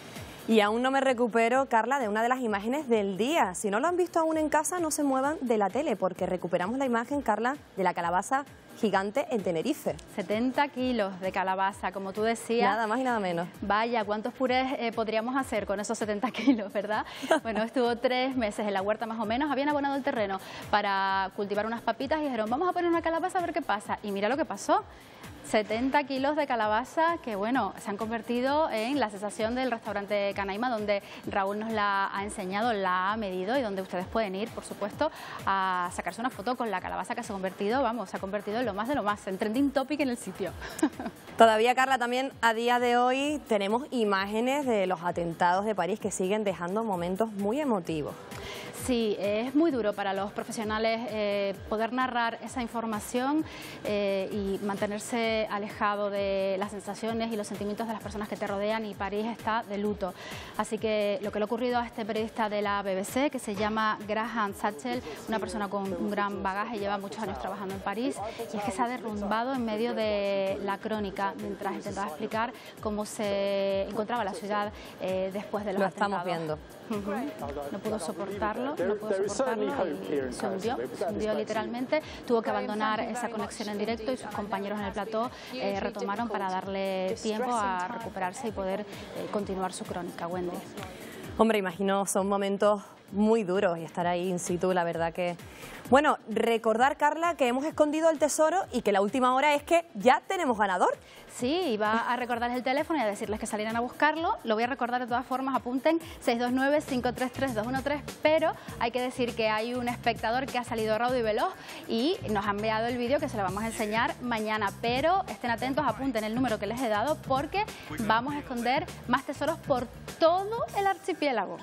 Y aún no me recupero, Carla, de una de las imágenes del día. Si no lo han visto aún en casa, no se muevan de la tele, porque recuperamos la imagen, Carla, de la calabaza gigante en Tenerife. setenta kilos de calabaza, como tú decías. Nada más y nada menos. Vaya, ¿cuántos purés eh, podríamos hacer con esos setenta kilos, verdad? Bueno, estuvo tres meses en la huerta más o menos, habían abonado el terreno para cultivar unas papitas y dijeron, vamos a poner una calabaza a ver qué pasa. Y mira lo que pasó. setenta kilos de calabaza que, bueno, se han convertido en la sensación del restaurante Canaima, donde Raúl nos la ha enseñado, la ha medido y donde ustedes pueden ir, por supuesto, a sacarse una foto con la calabaza que se ha convertido, vamos, se ha convertido en lo más de lo más, en trending topic en el sitio. Todavía, Carla, también a día de hoy tenemos imágenes de los atentados de París que siguen dejando momentos muy emotivos. Sí, es muy duro para los profesionales eh, poder narrar esa información eh, y mantenerse alejado de las sensaciones y los sentimientos de las personas que te rodean, y París está de luto. Así que lo que le ha ocurrido a este periodista de la B B C, que se llama Graham Satchell, una persona con un gran bagaje, lleva muchos años trabajando en París, y es que se ha derrumbado en medio de la crónica mientras intentaba explicar cómo se encontraba la ciudad eh, después de los Lo atentados. estamos viendo. Uh-huh. No pudo soportarlo, no pudo soportarlo y se hundió, se hundió literalmente. Tuvo que abandonar esa conexión en directo y sus compañeros en el plató eh, retomaron para darle tiempo a recuperarse y poder eh, continuar su crónica. Wendy. Hombre, imagino, son momentos muy duros y estar ahí in situ, la verdad que... Bueno, recordar, Carla, que hemos escondido el tesoro y que la última hora es que ya tenemos ganador. Sí, iba a recordarles el teléfono y a decirles que salieran a buscarlo. Lo voy a recordar de todas formas, apunten, seis dos nueve, cinco tres tres, dos uno tres, pero hay que decir que hay un espectador que ha salido raudo y veloz y nos ha enviado el vídeo que se lo vamos a enseñar mañana, pero estén atentos, apunten el número que les he dado porque vamos a esconder más tesoros por todo el archipiélago.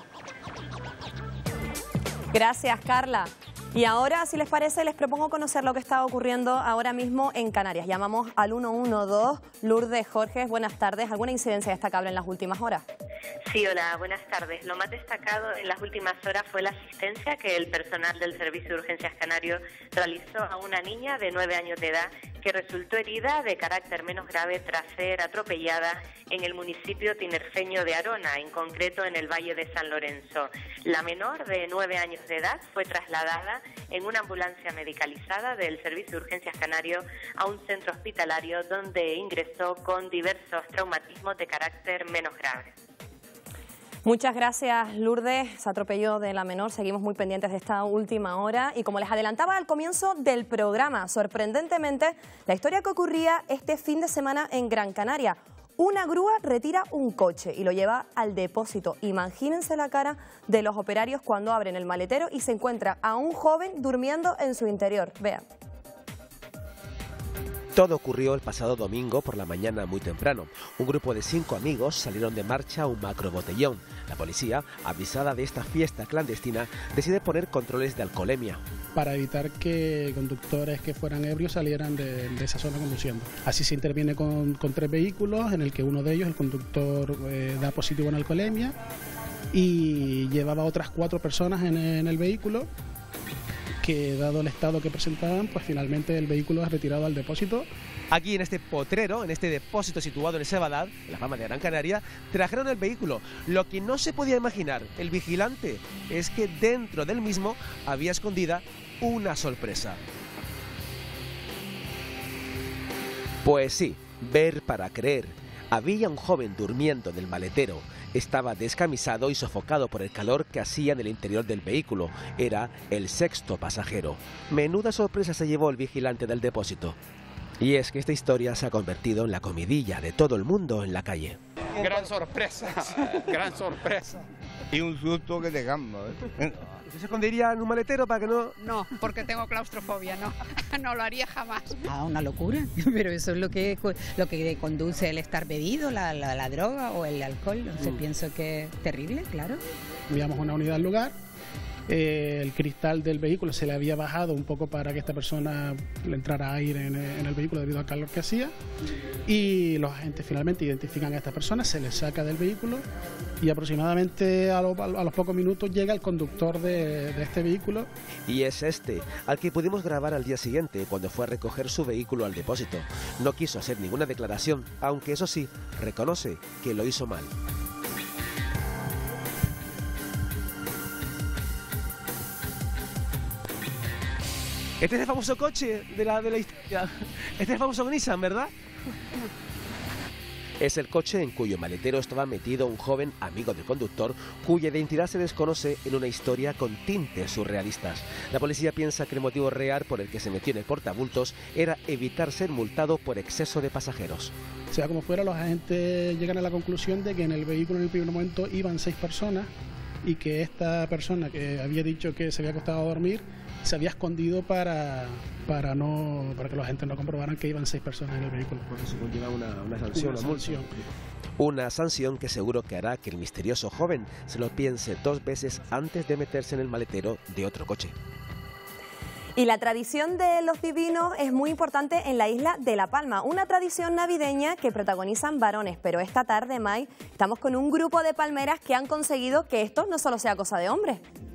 Gracias, Carla. Y ahora, si les parece, les propongo conocer lo que está ocurriendo ahora mismo en Canarias. Llamamos al uno uno dos. Lourdes Jorge, buenas tardes. ¿Alguna incidencia destacable en las últimas horas? Sí, hola, buenas tardes. Lo más destacado en las últimas horas fue la asistencia que el personal del Servicio de Urgencias Canario realizó a una niña de nueve años de edad que resultó herida de carácter menos grave tras ser atropellada en el municipio tinerfeño de Arona, en concreto en el Valle de San Lorenzo. La menor, de nueve años de edad, fue trasladada en una ambulancia medicalizada del Servicio de Urgencias Canario a un centro hospitalario donde ingresó con diversos traumatismos de carácter menos grave. Muchas gracias, Lourdes. Se atropelló de la menor. Seguimos muy pendientes de esta última hora. Y como les adelantaba al comienzo del programa, sorprendentemente, la historia que ocurría este fin de semana en Gran Canaria. Una grúa retira un coche y lo lleva al depósito. Imagínense la cara de los operarios cuando abren el maletero y se encuentra a un joven durmiendo en su interior. Vean. Todo ocurrió el pasado domingo por la mañana muy temprano. Un grupo de cinco amigos salieron de marcha a un macro botellón. La policía, avisada de esta fiesta clandestina, decide poner controles de alcoholemia. Para evitar que conductores que fueran ebrios salieran de, de esa zona conduciendo. Así se interviene con, con tres vehículos, en el que uno de ellos, el conductor, eh, da positivo en alcoholemia y llevaba otras cuatro personas en, en el vehículo. que dado el estado que presentaban, pues finalmente el vehículo es retirado al depósito. Aquí en este potrero, en este depósito situado en Sebadal, en la Palma de Gran Canaria, trajeron el vehículo. Lo que no se podía imaginar el vigilante es que dentro del mismo había escondida una sorpresa. Pues sí, ver para creer. Había un joven durmiendo en el maletero. Estaba descamisado y sofocado por el calor que hacía en el interior del vehículo. Era el sexto pasajero. Menuda sorpresa se llevó el vigilante del depósito. Y es que esta historia se ha convertido en la comidilla de todo el mundo en la calle. Gran sorpresa, gran sorpresa. Y un susto que te gamba, ¿eh? ¿Usted se escondería en un maletero para que no...? No, porque tengo claustrofobia, no, no lo haría jamás. Ah, una locura, pero eso es lo que, lo que conduce el estar bebido, la, la, la droga o el alcohol. Entonces mm. pienso que es terrible, claro. Enviamos una unidad al lugar. Eh, el cristal del vehículo se le había bajado un poco para que esta persona le entrara aire en, en el vehículo debido al calor que hacía, y los agentes finalmente identifican a esta persona, se le saca del vehículo y aproximadamente a, lo, a los pocos minutos llega el conductor de, de este vehículo. Y es este, al que pudimos grabar al día siguiente cuando fue a recoger su vehículo al depósito. No quiso hacer ninguna declaración, aunque eso sí, reconoce que lo hizo mal. Este es el famoso coche de la, de la historia. Este es el famoso Nissan, ¿verdad? Es el coche en cuyo maletero estaba metido un joven amigo del conductor, cuya identidad se desconoce en una historia con tintes surrealistas. La policía piensa que el motivo real por el que se metió en el portabultos era evitar ser multado por exceso de pasajeros. Sea como fuera, los agentes llegan a la conclusión de que en el vehículo en el primer momento iban seis personas y que esta persona que había dicho que se había acostado a dormir se había escondido para, para, no, para que los agentes no comprobaran que iban seis personas en el vehículo. Porque se conlleva una, una sanción, una una sanción. Una sanción que seguro que hará que el misterioso joven se lo piense dos veces antes de meterse en el maletero de otro coche. Y la tradición de los divinos es muy importante en la isla de La Palma, una tradición navideña que protagonizan varones, pero esta tarde, May, estamos con un grupo de palmeras que han conseguido que esto no solo sea cosa de hombres.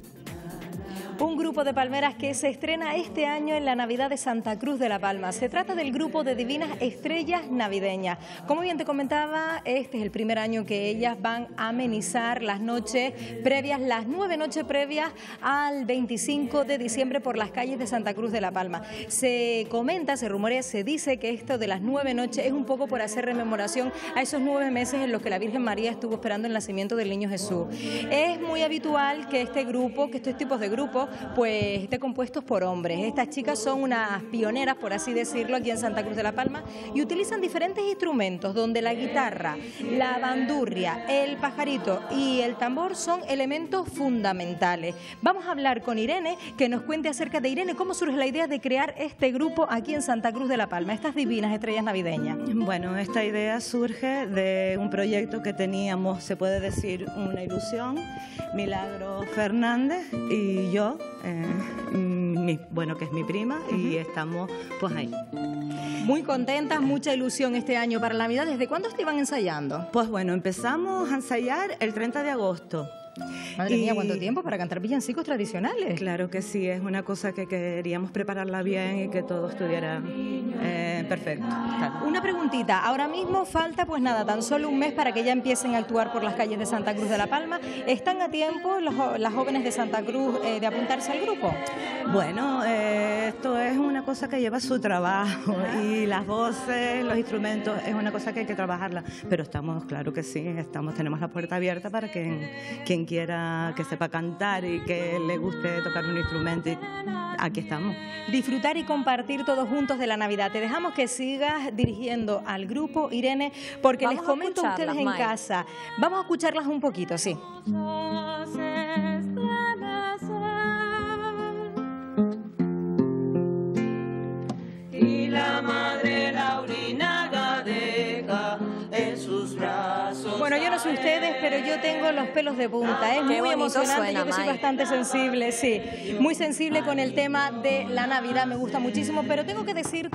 Un grupo de palmeras que se estrena este año en la Navidad de Santa Cruz de La Palma. Se trata del grupo de Divinas Estrellas Navideñas. Como bien te comentaba, este es el primer año que ellas van a amenizar las noches previas, las nueve noches previas al veinticinco de diciembre por las calles de Santa Cruz de La Palma. Se comenta, se rumorea, se dice que esto de las nueve noches es un poco por hacer rememoración a esos nueve meses en los que la Virgen María estuvo esperando el nacimiento del niño Jesús. Es muy habitual que este grupo, que estos tipos de grupos, pues esté compuestos por hombres. Estas chicas son unas pioneras, por así decirlo, aquí en Santa Cruz de La Palma, y utilizan diferentes instrumentos donde la guitarra, la bandurria, el pajarito y el tambor son elementos fundamentales. Vamos a hablar con Irene, que nos cuente acerca de Irene, cómo surge la idea de crear este grupo aquí en Santa Cruz de La Palma, estas divinas estrellas navideñas. Bueno, esta idea surge de un proyecto que teníamos, se puede decir, una ilusión, Milagro Fernández y yo, eh, mi, bueno, que es mi prima, uh-huh. y estamos pues ahí. Muy contentas, mucha ilusión este año para la Navidad. ¿Desde cuándo estaban ensayando? Pues bueno, empezamos a ensayar el treinta de agosto. Madre y... mía, ¿cuánto tiempo para cantar villancicos tradicionales? Claro que sí, es una cosa que queríamos prepararla bien y que todo estuviera eh, perfecto. Claro. Una preguntita, ahora mismo falta pues nada, tan solo un mes para que ya empiecen a actuar por las calles de Santa Cruz de La Palma. ¿Están a tiempo los, las jóvenes de Santa Cruz eh, de apuntarse al grupo? Bueno, eh, esto es una cosa que lleva su trabajo y las voces, los instrumentos, es una cosa que hay que trabajarla, pero estamos, claro que sí, estamos, tenemos la puerta abierta para que quien quiera que sepa cantar y que le guste tocar un instrumento, y aquí estamos. Disfrutar y compartir todos juntos de la Navidad. Te dejamos que sigas dirigiendo al grupo, Irene, porque Vamos les comento a ustedes en May. casa. Vamos a escucharlas un poquito, sí. Y la madre Laurinaga deja en sus brazos. Bueno, yo no sé ustedes, pero yo tengo los pelos de punta. Es muy emocionante, suena, yo que soy May. bastante sensible, sí. Muy sensible con el tema de la Navidad, me gusta muchísimo, pero tengo que decirte,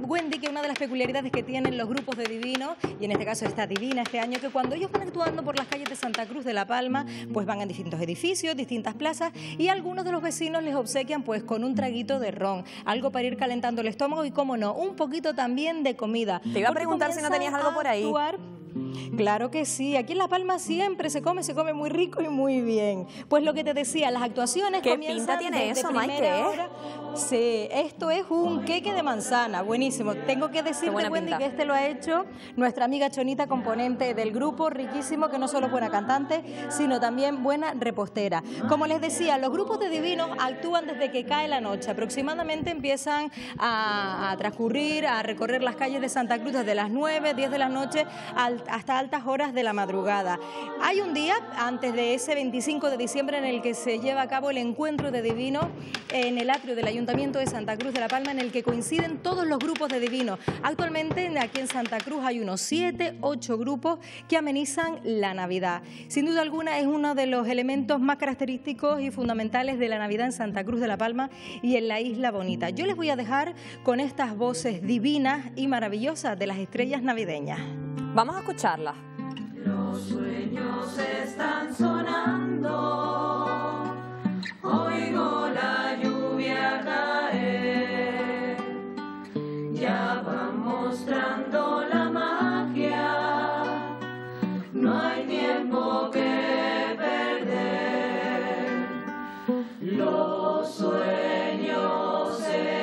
Wendy, que una de las peculiaridades que tienen los grupos de divinos, y en este caso esta divina este año, que cuando ellos van actuando por las calles de Santa Cruz de La Palma, pues van a distintos edificios, distintas plazas, y algunos de los vecinos les obsequian pues con un traguito de ron, algo para ir calentando el estómago y, cómo no, un poquito también de comida. Te iba a preguntar si no tenías algo por ahí. Claro que sí, aquí en La Palma siempre se come, se come muy rico y muy bien. Pues lo que te decía, las actuaciones ¿Qué comienzan pinta tiene desde eso, primera Maite? hora. Sí, esto es un queque de manzana, buenísimo. Tengo que decirte, buena Wendy, pinta. que este lo ha hecho nuestra amiga Chonita, componente del grupo, riquísimo, que no solo es buena cantante, sino también buena repostera. Como les decía, los grupos de divinos actúan desde que cae la noche. Aproximadamente empiezan a, a transcurrir, a recorrer las calles de Santa Cruz desde las nueve, diez de la noche al- hasta altas horas de la madrugada. Hay un día antes de ese veinticinco de diciembre en el que se lleva a cabo el encuentro de divinos en el atrio del Ayuntamiento de Santa Cruz de La Palma, en el que coinciden todos los grupos de divinos. Actualmente aquí en Santa Cruz hay unos siete, ocho grupos que amenizan la Navidad. Sin duda alguna es uno de los elementos más característicos y fundamentales de la Navidad en Santa Cruz de La Palma y en la Isla Bonita. Yo les voy a dejar con estas voces divinas y maravillosas de las estrellas navideñas. Vamos a escucharlas. Los sueños están sonando, oigo la lluvia caer, ya van mostrando la magia, no hay tiempo que perder, los sueños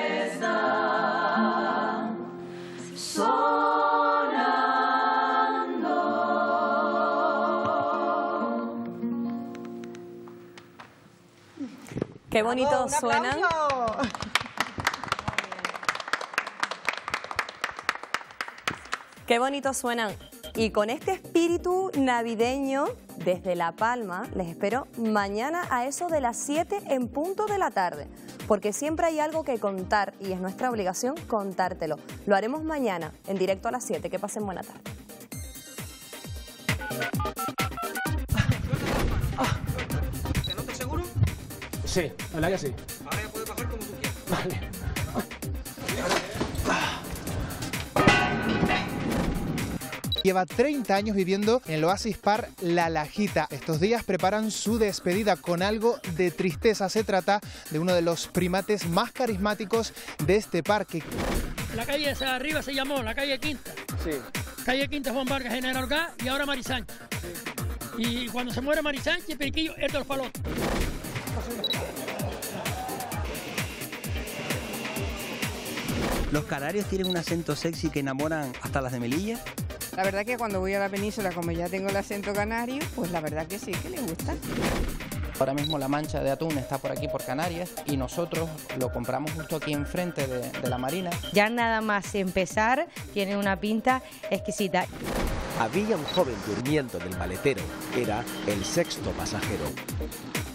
están sonando. Qué bonito suenan. Qué bonito suenan. Y con este espíritu navideño desde La Palma, les espero mañana a eso de las siete en punto de la tarde. Porque siempre hay algo que contar y es nuestra obligación contártelo. Lo haremos mañana en directo a las siete. Que pasen buena tarde. ¿No estás seguro? Sí, la verdad que sí. Ahora ya puedes bajar como tú quieras. Vale. Lleva treinta años viviendo en el Oasis Park La Lajita. Estos días preparan su despedida con algo de tristeza. Se trata de uno de los primates más carismáticos de este parque. La calle esa de arriba se llamó la calle Quinta. Sí. Calle Quinta, Juan Vargas, General Orgaz y ahora Mari Sánchez. Sí. Y cuando se muere Mari Sánchez, Periquillo es de los Palotes. Los canarios tienen un acento sexy que enamoran hasta las de Melilla. La verdad que cuando voy a la península, como ya tengo el acento canario, pues la verdad que sí, que le gusta. Ahora mismo la mancha de atún está por aquí, por Canarias, y nosotros lo compramos justo aquí enfrente de, de la marina. Ya nada más empezar, tiene una pinta exquisita. Había un joven durmiendo en el maletero. Era el sexto pasajero.